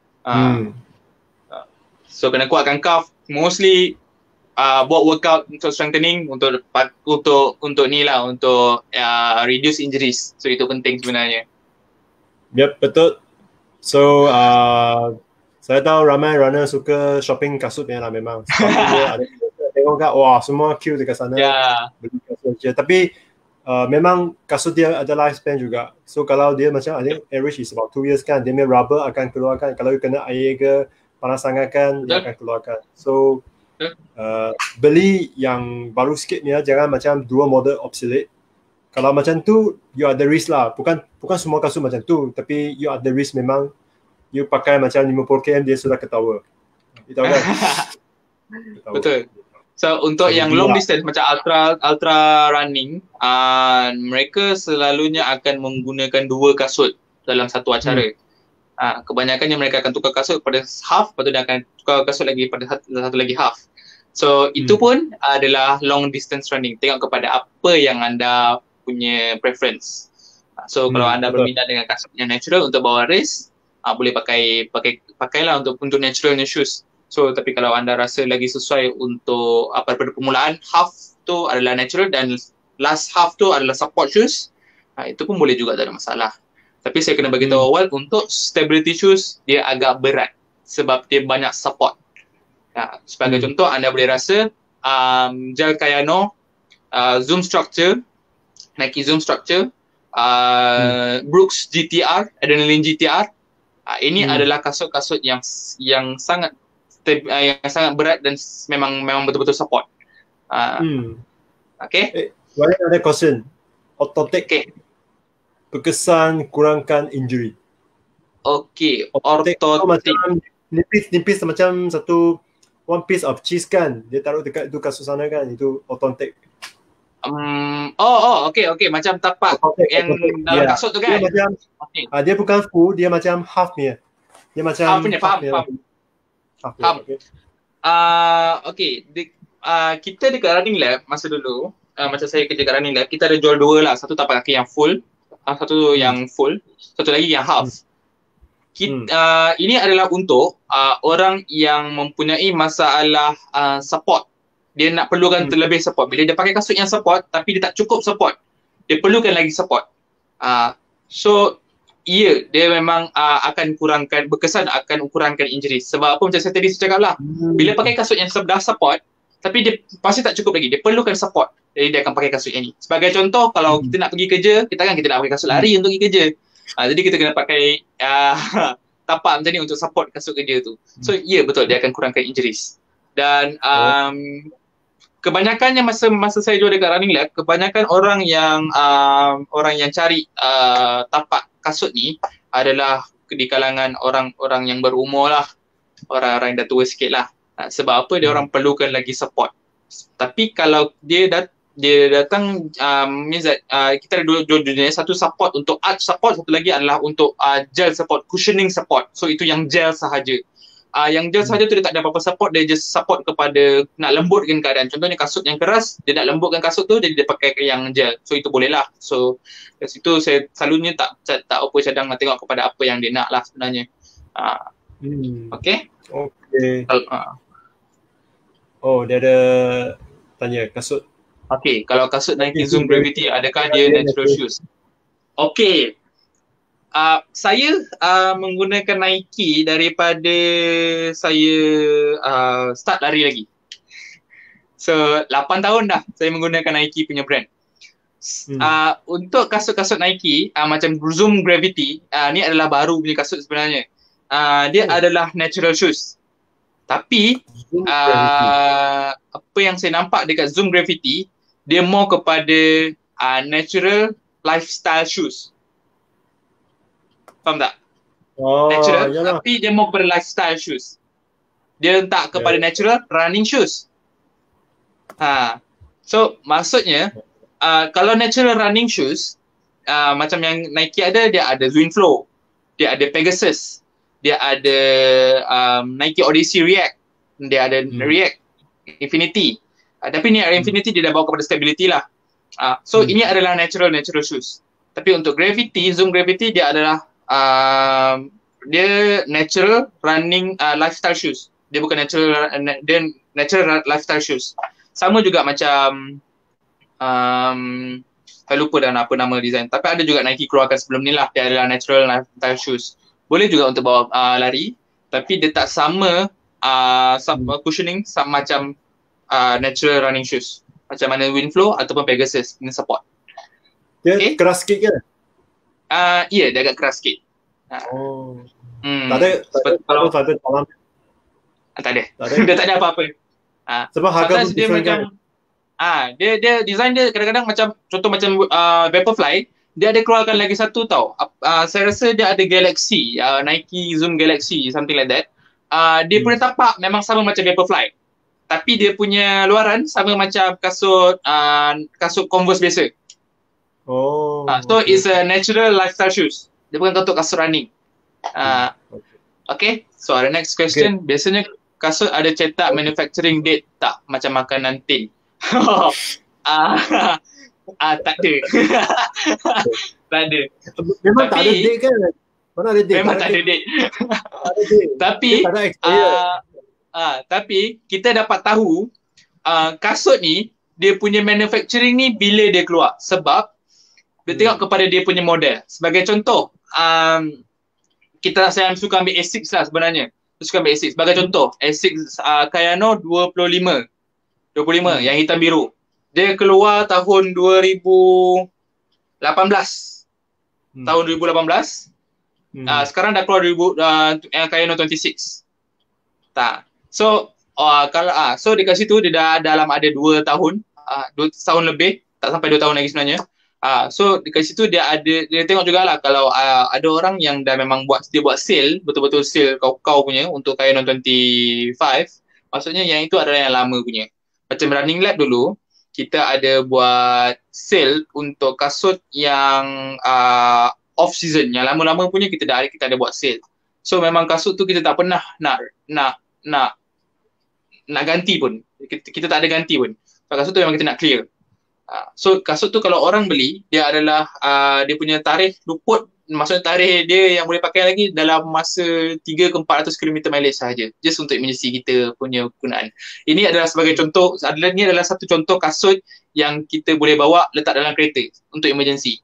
So kena kuatkan calf, mostly buat workout untuk strengthening, untuk ni lah, untuk reduce injuries. So itu penting sebenarnya. Yep, betul. So saya tahu ramai runner suka shopping kasut ni lah memang. Sebab dia ada tengok kat wah semua queue dekat sana beli kasut je. Tapi memang kasut dia ada lifespan juga. So kalau dia macam I think average is about 2 years kan, dia punya rubber akan keluarkan. Kalau kena air ke panas sangat kan, dia akan keluarkan. So beli yang baru sikit ni, jangan macam dua model obsolete. Kalau macam tu, you ada risk lah. Bukan semua kasut macam tu, tapi you ada risk memang. You pakai macam 50 km, dia sudah ketawa. You tahu kan? Betul. So untuk yang long distance macam ultra running, mereka selalunya akan menggunakan 2 kasut dalam satu acara. Kebanyakannya mereka akan tukar kasut pada half, lepas tu dia akan tukar kasut lagi pada satu lagi half. So itu pun adalah long distance running. Tengok kepada apa yang anda punya preference. So kalau anda berminat dengan kasut yang natural untuk bawa race, boleh pakailah untuk naturalnya shoes. So tapi kalau anda rasa lagi sesuai untuk pada permulaan, half tu adalah natural dan last half tu adalah support shoes, itu pun boleh juga, tak ada masalah. Tapi saya kena bagi tahu awal, untuk stability shoes dia agak berat sebab dia banyak support. Sebagai contoh, anda boleh rasa gel Kayano, Zoom Structure, Nike Zoom Structure, Brooks GTR, Adrenaline GTR. Ini adalah kasut-kasut yang sangat berat dan memang betul-betul support. Okay. Boleh ada question. Orthotic berkesan kurangkan injury. Okay. Orthotic macam nipis macam satu one piece of cheese kan, dia taruh dekat itu kasut sana kan, itu orthotic. Okay. Macam tapak yang dalam kasut tu kan. Dia bukan full, dia macam half ni. Dia macam half punya, faham. Ham. Okay. Okay. Kita dekat running lab masa dulu, macam saya kerja kat running lab, kita ada jual dua lah. Satu tapak kaki yang full, satu yang full, satu lagi yang half. Ini adalah untuk orang yang mempunyai masalah support. Dia nak perlukan terlebih support. Bila dia pakai kasut yang support tapi dia tak cukup support, dia perlukan lagi support. So dia memang akan berkesan akan kurangkan injury. Sebab apa, macam saya tadi cakap lah, bila pakai kasut yang dah support tapi dia pasti tak cukup lagi, dia perlukan support. Jadi dia akan pakai kasut yang ni. Sebagai contoh, kalau kita nak pergi kerja, kita nak pakai kasut lari untuk pergi kerja. Jadi kita kena pakai tapak macam ni untuk support kasut kerja tu. So betul, dia akan kurangkan injuries. Dan kebanyakannya masa saya jual dekat running lab, kebanyakan orang yang cari tapak kasut ni adalah di kalangan orang yang berumur lah, orang-orang yang dah tua sikit lah. Sebab apa, dia orang perlukan lagi support. Tapi kalau dia datang, kita ada dua jenis, satu support untuk arch support, satu lagi adalah untuk gel support, cushioning support. So itu yang gel sahaja. Yang gel sahaja tu dia tak ada apa-apa support, dia just support kepada nak lembutkan keadaan. Contohnya kasut yang keras, dia nak lembutkan kasut tu, jadi dia pakai yang gel. So itu boleh lah. So dari situ saya selalunya tak apa cadang nak tengok kepada apa yang dia nak lah sebenarnya. Okay? Okay. Dia ada tanya kasut. Okay, kalau kasut Nike Zoom Gravity, adakah dia natural shoes? Okay. Saya menggunakan Nike daripada saya start lari lagi. So 8 tahun dah saya menggunakan Nike punya brand. Untuk kasut-kasut Nike macam Zoom Gravity, ni adalah baru punya kasut sebenarnya. Dia adalah natural shoes. Tapi apa yang saya nampak dekat Zoom Gravity, dia more kepada natural lifestyle shoes. Faham tak? Natural, tapi dia more kepada lifestyle shoes. Dia tak kepada natural running shoes. So maksudnya kalau natural running shoes, macam yang Nike ada, dia ada Zwinflow, dia ada Pegasus, dia ada Nike Odyssey React, dia ada React Infinity. Tapi ni Infinity dia dah bawa kepada stability lah. So ini adalah natural shoes. Tapi untuk Gravity, Zoom Gravity, dia adalah dia natural running lifestyle shoes. Dia bukan natural lifestyle shoes. Sama juga macam saya lupa dah apa nama design. Tapi ada juga Nike keluarkan sebelum ni lah. Dia adalah natural lifestyle shoes. Boleh juga untuk bawa lari, tapi dia tak sama cushioning sama macam natural running shoes. Macam mana Winflow ataupun Pegasus punya support. Dia keras sikit ke? Ya, dia agak keras sikit. Tak ada dalam. Tak ada. Dia tak ada apa-apa. Sebab harga dia macam dia design dia kadang-kadang macam contoh macam Vaporfly, dia ada keluarkan lagi satu tau. Saya rasa dia ada Galaxy, Nike Zoom Galaxy, something like that. Dia punya tapak memang sama macam Vaporfly. Tapi dia punya luaran sama macam kasut Converse biasa. So it's a natural lifestyle shoes. Dia bukan untuk kasut running. Okay. So the next question, biasanya kasut ada cetak manufacturing date tak? Macam makanan tin. Tak ada. Tak ada. Memang tak ada date kan? Mana ada date? Memang tak ada date. Tapi kita dapat tahu kasut ni, dia punya manufacturing ni bila dia keluar. Sebab dia tengok kepada dia punya model. Sebagai contoh, saya suka ambil Asics lah sebenarnya. Saya suka ambil Asics. Sebagai contoh, Asics Kayano 25 yang hitam biru. Dia keluar tahun 2018. Tahun 2018. Sekarang dah keluar Kayano 26. Tak. So so dekat situ dia dah dalam ada 2 tahun, 2 tahun lebih, tak sampai 2 tahun lagi sebenarnya. So dekat situ dia tengok jugalah kalau ada orang yang dah memang buat sale, betul-betul sale kau punya untuk Kayano 25, maksudnya yang itu adalah yang lama punya. Macam Running Lab dulu, kita ada buat sale untuk kasut yang off season, yang lama-lama punya kita ada buat sale. So memang kasut tu kita tak pernah nak nak ganti pun. Kita tak ada ganti pun. Kasut tu memang kita nak clear. So kasut tu kalau orang beli, dia adalah dia punya tarikh luput, maksudnya tarikh dia yang boleh pakai lagi dalam masa 3 ke 400 km mileage sahaja, just untuk emergency kita punya kegunaan. Ini adalah sebagai contoh, ini adalah satu contoh kasut yang kita boleh bawa letak dalam kereta untuk emergency.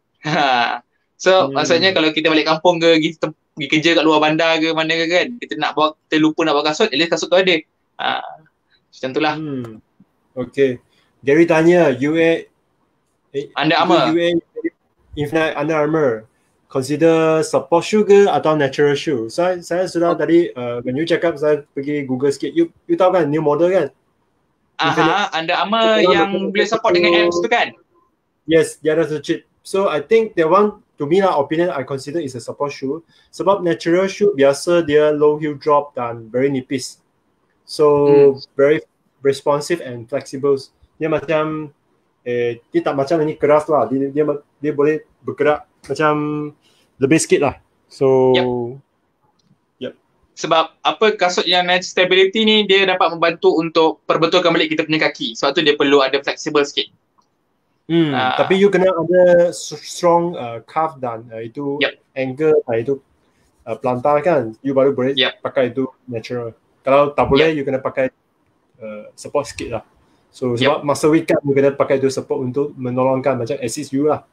So maksudnya kalau kita balik kampung ke pergi kerja kat luar bandar ke mana ke kan, kita lupa nak bawa kasut, at least kasut tu ada. Macam tu lah. Okay. Gary tanya, Under Armour. Infinite Under Armour consider support shoe ke atau natural shoe? Saya sudah tadi when you cakap, saya pergi Google sikit. You tahu kan new model kan? Under Armour yang boleh support dengan apps tu kan? Yes, dia ada cheap. So I think that one, to me lah, opinion I consider is a support shoe. Sebab natural shoe biasa dia low heel drop dan very nipis. So very responsive and flexible. Dia macam dia tak macam ini keras lah. Dia boleh bergerak macam lebih sikit lah. So yep. Sebab kasut yang natural stability ni dia dapat membantu untuk perbetulkan balik kita punya kaki. Sebab tu dia perlu ada flexible sikit. Tapi you kena ada strong calf dan itu angle, itu plantar kan. You baru boleh pakai itu natural. Kalau tak boleh, you kena pakai support sikit lah. So sebab masa weekend you kena pakai itu support untuk menolongkan, macam assist you lah.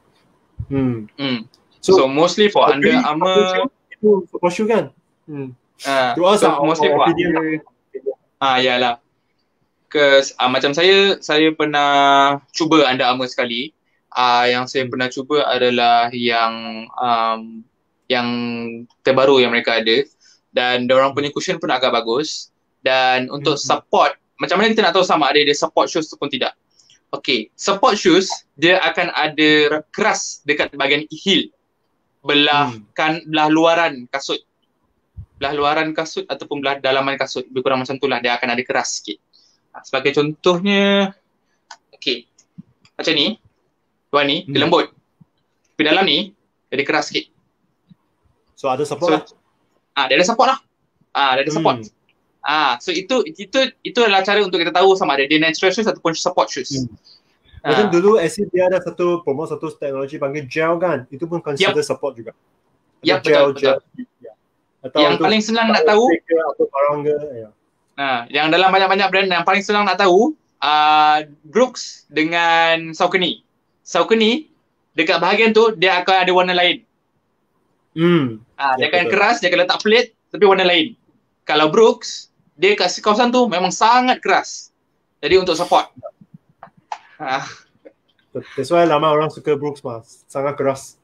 So mostly for Under Armour itu support shoe kan? So mostly for yalah. Macam saya pernah cuba Under Armour sekali. Yang saya pernah cuba adalah yang terbaru yang mereka ada, dan diorang punya cushion pun agak bagus. Dan untuk support, macam mana kita nak tahu sama ada dia support shoes tu pun tidak? Okay, support shoes dia akan ada keras dekat bahagian heel, belah luaran kasut. Belah luaran kasut ataupun belah dalaman kasut, lebih kurang macam tu lah, dia akan ada keras sikit. Sebagai contohnya, okay, macam ni, luar ni dia lembut, tapi dalam ni dia keras sikit. So ada support lah. Dia ada support lah. Dia ada support. So itu adalah cara untuk kita tahu sama ada dia natural shoes ataupun support shoes. Macam dulu Acid dia ada satu teknologi panggil gel kan, itu pun consider support juga. Betul. Atau yang paling senang nak tahu atau barang ke, yang dalam banyak-banyak brand yang paling senang nak tahu, Brooks dengan Saucony. Saucony dekat bahagian tu dia akan ada warna lain. Dia akan keras, dia akan letak plate tapi warna lain. Kalau Brooks, dia kat kawasan tu memang sangat keras. Jadi untuk support. That's why lama orang suka Brooks sangat keras.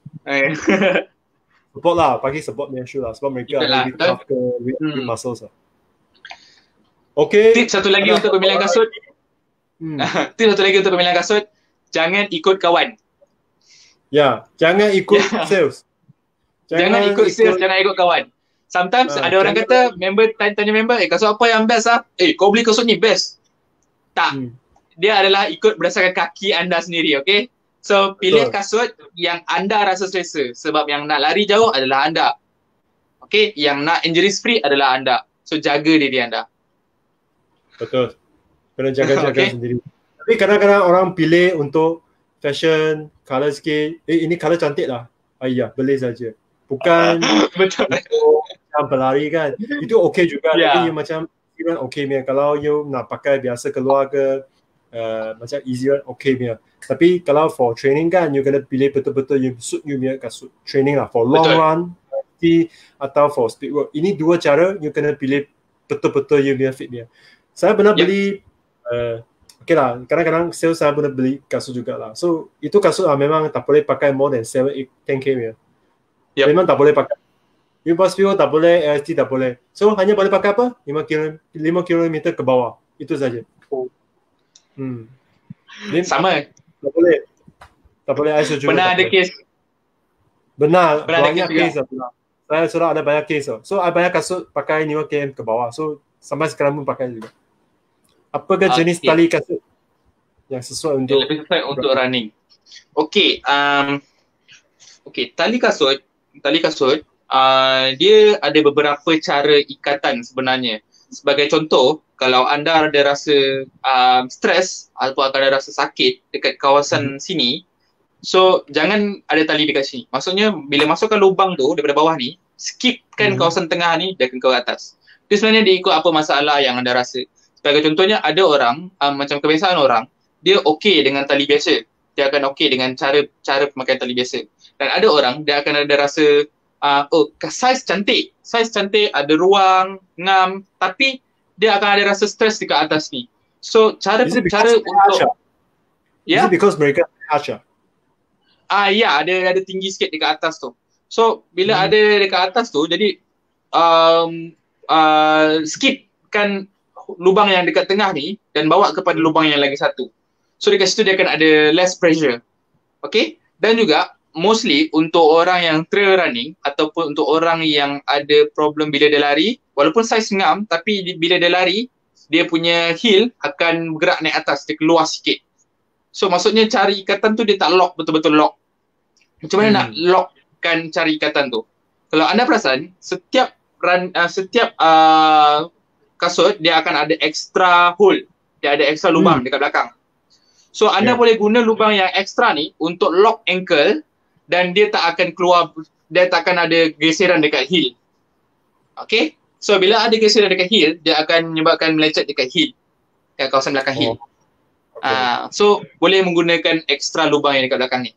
Support lah, bagi support punya shoe lah. Sebab mereka ada lebih tough ke with muscles lah. Okay. Tip satu lagi untuk pemilihan kasut. Tip satu lagi untuk pemilihan kasut, jangan ikut kawan. Jangan ikut sales. Jangan ikut sales, jangan ikut kawan. Sometimes ada orang kata, member tanya member, kasut apa yang best lah? Kau beli kasut ni best. Tak. Dia adalah ikut berdasarkan kaki anda sendiri, okay? So, pilih kasut yang anda rasa selesa. Sebab yang nak lari jauh adalah anda. Okay? Yang nak injuries free adalah anda. So, jaga diri anda. Betul. Kena jaga-jaga sendiri. Tapi kadang-kadang orang pilih untuk fashion, colour sikit. Ini colour cantik lah. Beli saja. Bukan betul. Macam berlari kan. Itu okay juga. Tapi macam easy run okay punya. Kalau you nak pakai biasa keluar ke macam easy run okay punya. Tapi kalau for training kan, you kena pilih betul-betul you suit you punya kasut training lah. For long run atau for speed work. Ini dua cara you kena pilih betul-betul you punya fit punya. Saya pernah beli okay lah, kadang-kadang sales saya pernah beli kasut juga lah. So itu kasut lah memang tak boleh pakai more than 7, 8, 10k punya. Memang tak boleh pakai. Ubus View tak boleh, LST tak boleh. So hanya boleh pakai apa? 5 km ke bawah. Itu saja. Sama. Tak boleh ISO juga. Pernah ada kes. Benar banyak kes lah. Saya sudah ada banyak kes. So banyak kasut pakai 5 km ke bawah. So sampai sekarang pun pakai juga. Apakah jenis tali kasut yang sesuai untuk lebih sesuai untuk running? Okay, tali kasut dia ada beberapa cara ikatan sebenarnya. sebagai contoh, kalau anda ada rasa stres ataupun ada rasa sakit dekat kawasan sini, so jangan ada tali dekat sini. Maksudnya bila masukkan lubang tu daripada bawah ni, skipkan kawasan tengah ni, dia akan ke atas. Itu sebenarnya dia ikut apa masalah yang anda rasa. Sebagai contohnya, ada orang, macam kebiasaan orang, dia okey dengan tali biasa. Dia akan okey dengan cara pemakaian tali biasa. Dan ada orang, dia akan ada rasa, saiz cantik, ada ruang, ngam, tapi dia akan ada rasa stres dekat atas ni. So, cara untuk... Is it because mereka Asha? Ya, ada tinggi sikit dekat atas tu. So, bila ada dekat atas tu, jadi skipkan lubang yang dekat tengah ni dan bawa kepada lubang yang lagi satu. So dekat situ dia akan ada less pressure. Okay? Dan juga mostly untuk orang yang trail running ataupun untuk orang yang ada problem bila dia lari, walaupun saiz ngam tapi bila dia lari, dia punya heel akan bergerak naik atas, dia keluar sikit. So maksudnya cari ikatan tu dia tak lock, betul-betul lock. Macam mana nak lockkan cari ikatan tu? Kalau anda perasan, setiap kasut dia akan ada extra hole. Dia ada extra lubang dekat belakang. So anda boleh guna lubang yang extra ni untuk lock ankle dan dia tak akan keluar, dia tak akan ada geseran dekat heel. Okay? So bila ada geseran dekat heel, dia akan menyebabkan melecet dekat heel, dekat kawasan belakang heel. So boleh menggunakan extra lubang yang dekat belakang ni.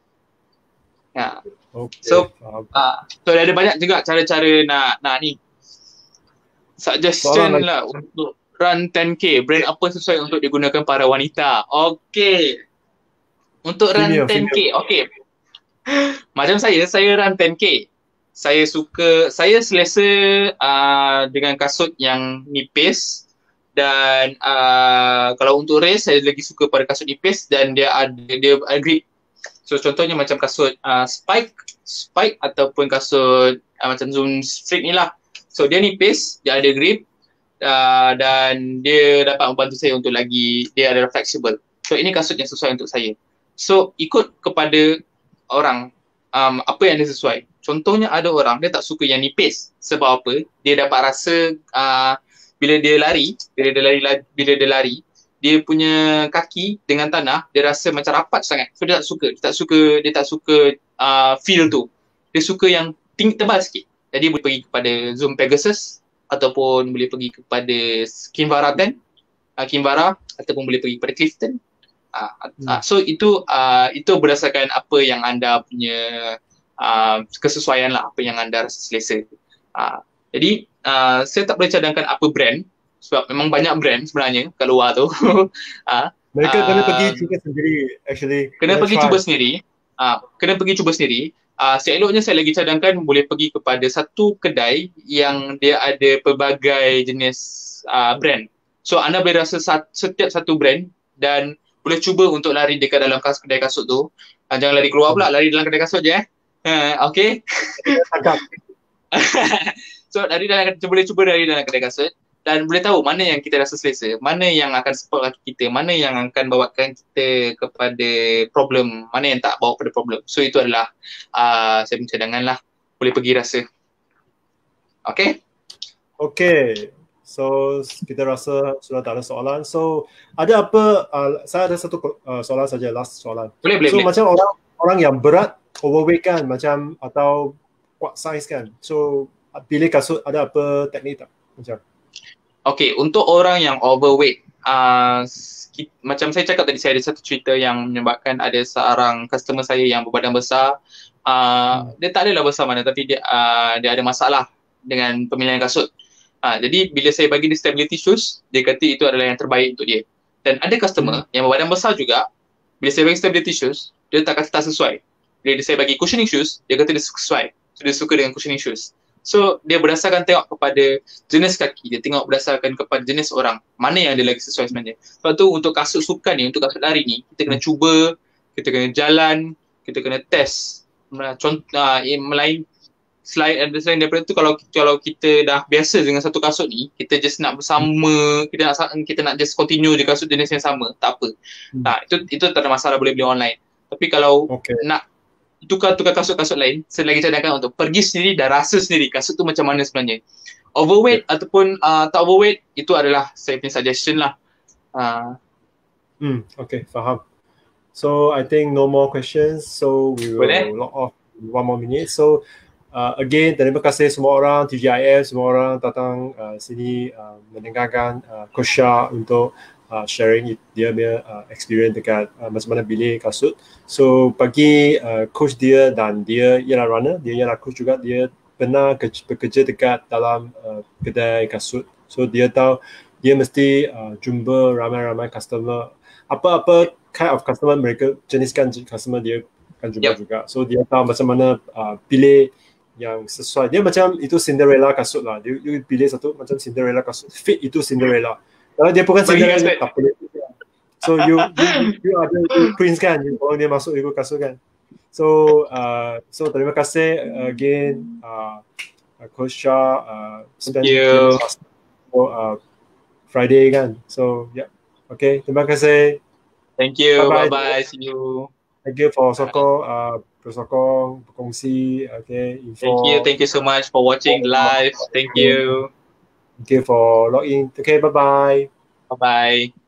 So ada banyak juga cara-cara nak ni. Suggestion lah untuk run 10K, brand apa sesuai untuk digunakan para wanita. Okay. Untuk run 10K, okay. Macam saya run 10K. Saya selesa dengan kasut yang nipis dan kalau untuk race saya lagi suka pada kasut nipis dan dia ada grip. So contohnya macam kasut Spike ataupun kasut macam Zoom Street ni lah. So dia nipis, dia ada grip dan dia dapat membantu saya untuk dia adalah flexible. So ini kasut yang sesuai untuk saya. So ikut kepada orang apa yang dia sesuai. Contohnya ada orang dia tak suka yang nipis. Sebab apa? Dia dapat rasa bila dia lari, dia punya kaki dengan tanah dia rasa macam rapat sangat. So dia tak suka feel tu. Dia suka yang tebal sikit. Jadi boleh pergi kepada Zoom Pegasus ataupun boleh pergi kepada Kinvara ataupun boleh pergi kepada Clifton. So itu berdasarkan apa yang anda punya kesesuaian lah, apa yang anda rasa selesa. Jadi saya tak boleh cadangkan apa brand sebab memang banyak brand sebenarnya kat luar tu. Mereka kena pergi cuba sendiri actually. Kena pergi cuba sendiri. Seeloknya saya lagi cadangkan boleh pergi kepada satu kedai yang dia ada pelbagai jenis brand. So anda boleh rasa setiap satu brand dan boleh cuba untuk lari dekat dalam kedai kasut tu. Jangan lari keluar pula, lari dalam kedai kasut je okay. So boleh cuba lari dalam kedai kasut dan boleh tahu mana yang kita rasa selesa, mana yang akan support kaki kita, mana yang akan bawakan kita kepada problem, mana yang tak bawa pada problem. So itu adalah saya punya cadangan lah. Boleh pergi rasa. Okay? Okay. So kita rasa sudah tak ada soalan. So ada apa, saya ada satu soalan saja, last soalan. Boleh. Macam orang yang berat, overweight kan, macam atau kuat size kan. So pilih kasut ada apa teknik tak? Macam okay, untuk orang yang overweight, macam saya cakap tadi, saya ada satu cerita yang menyebabkan ada seorang customer saya yang berbadan besar. Dia tak adalah besar mana tapi dia ada masalah dengan pemilihan kasut. Jadi bila saya bagi dia stability shoes, dia kata itu adalah yang terbaik untuk dia. Dan ada customer yang berbadan besar juga, bila saya bagi stability shoes, dia tak kata tak sesuai. Bila saya bagi cushioning shoes, dia kata dia sesuai. So dia suka dengan cushioning shoes. So dia berdasarkan tengok kepada jenis kaki, dia tengok berdasarkan kepada jenis orang, mana yang dia lagi sesuai sebenarnya. Sebab tu untuk kasut sukan ni, untuk kasut lari ni, kita kena cuba, kita kena jalan, kita kena test. Selain daripada tu, kalau kita dah biasa dengan satu kasut ni, kita just nak bersama, kita nak just continue je kasut jenis yang sama, tak apa. Itu tak ada masalah, boleh beli online. Tapi kalau nak tukar kasut-kasut lain. Saya lagi cadangkan untuk pergi sendiri dan rasa sendiri kasut tu macam mana sebenarnya. Overweight ataupun tak overweight, itu adalah saya punya suggestion lah. Okay, faham. So I think no more questions. So we will log off in 1 more minute. So again, terima kasih semua orang TGIF, semua orang datang sini mendengarkan Coach Shah untuk sharing dia punya experience dekat macam mana pilih kasut. So bagi coach dia dan dia ialah runner, dia ialah coach juga, dia pernah bekerja dekat dalam kedai kasut. So dia tahu dia mesti jumpa ramai-ramai customer, apa-apa kind of customer mereka, jeniskan customer dia akan jumpa juga. So dia tahu macam mana pilih yang sesuai. Dia macam itu Cinderella kasut lah. Dia pilih satu macam Cinderella kasut. Fit itu Cinderella. Kalau dia bukan Cinderella, tak boleh. So you ada prince kan, orang dia masuk ikut kasut kan. So terima kasih again Coach Shah, spend Friday kan. So yeah. Okay, terima kasih. Thank you. Bye-bye. See you. Thank you for bersokong, berkongsi, okay, info. Thank you so much for watching live. Thank you. Thank you for login. Okay, bye-bye. Bye-bye.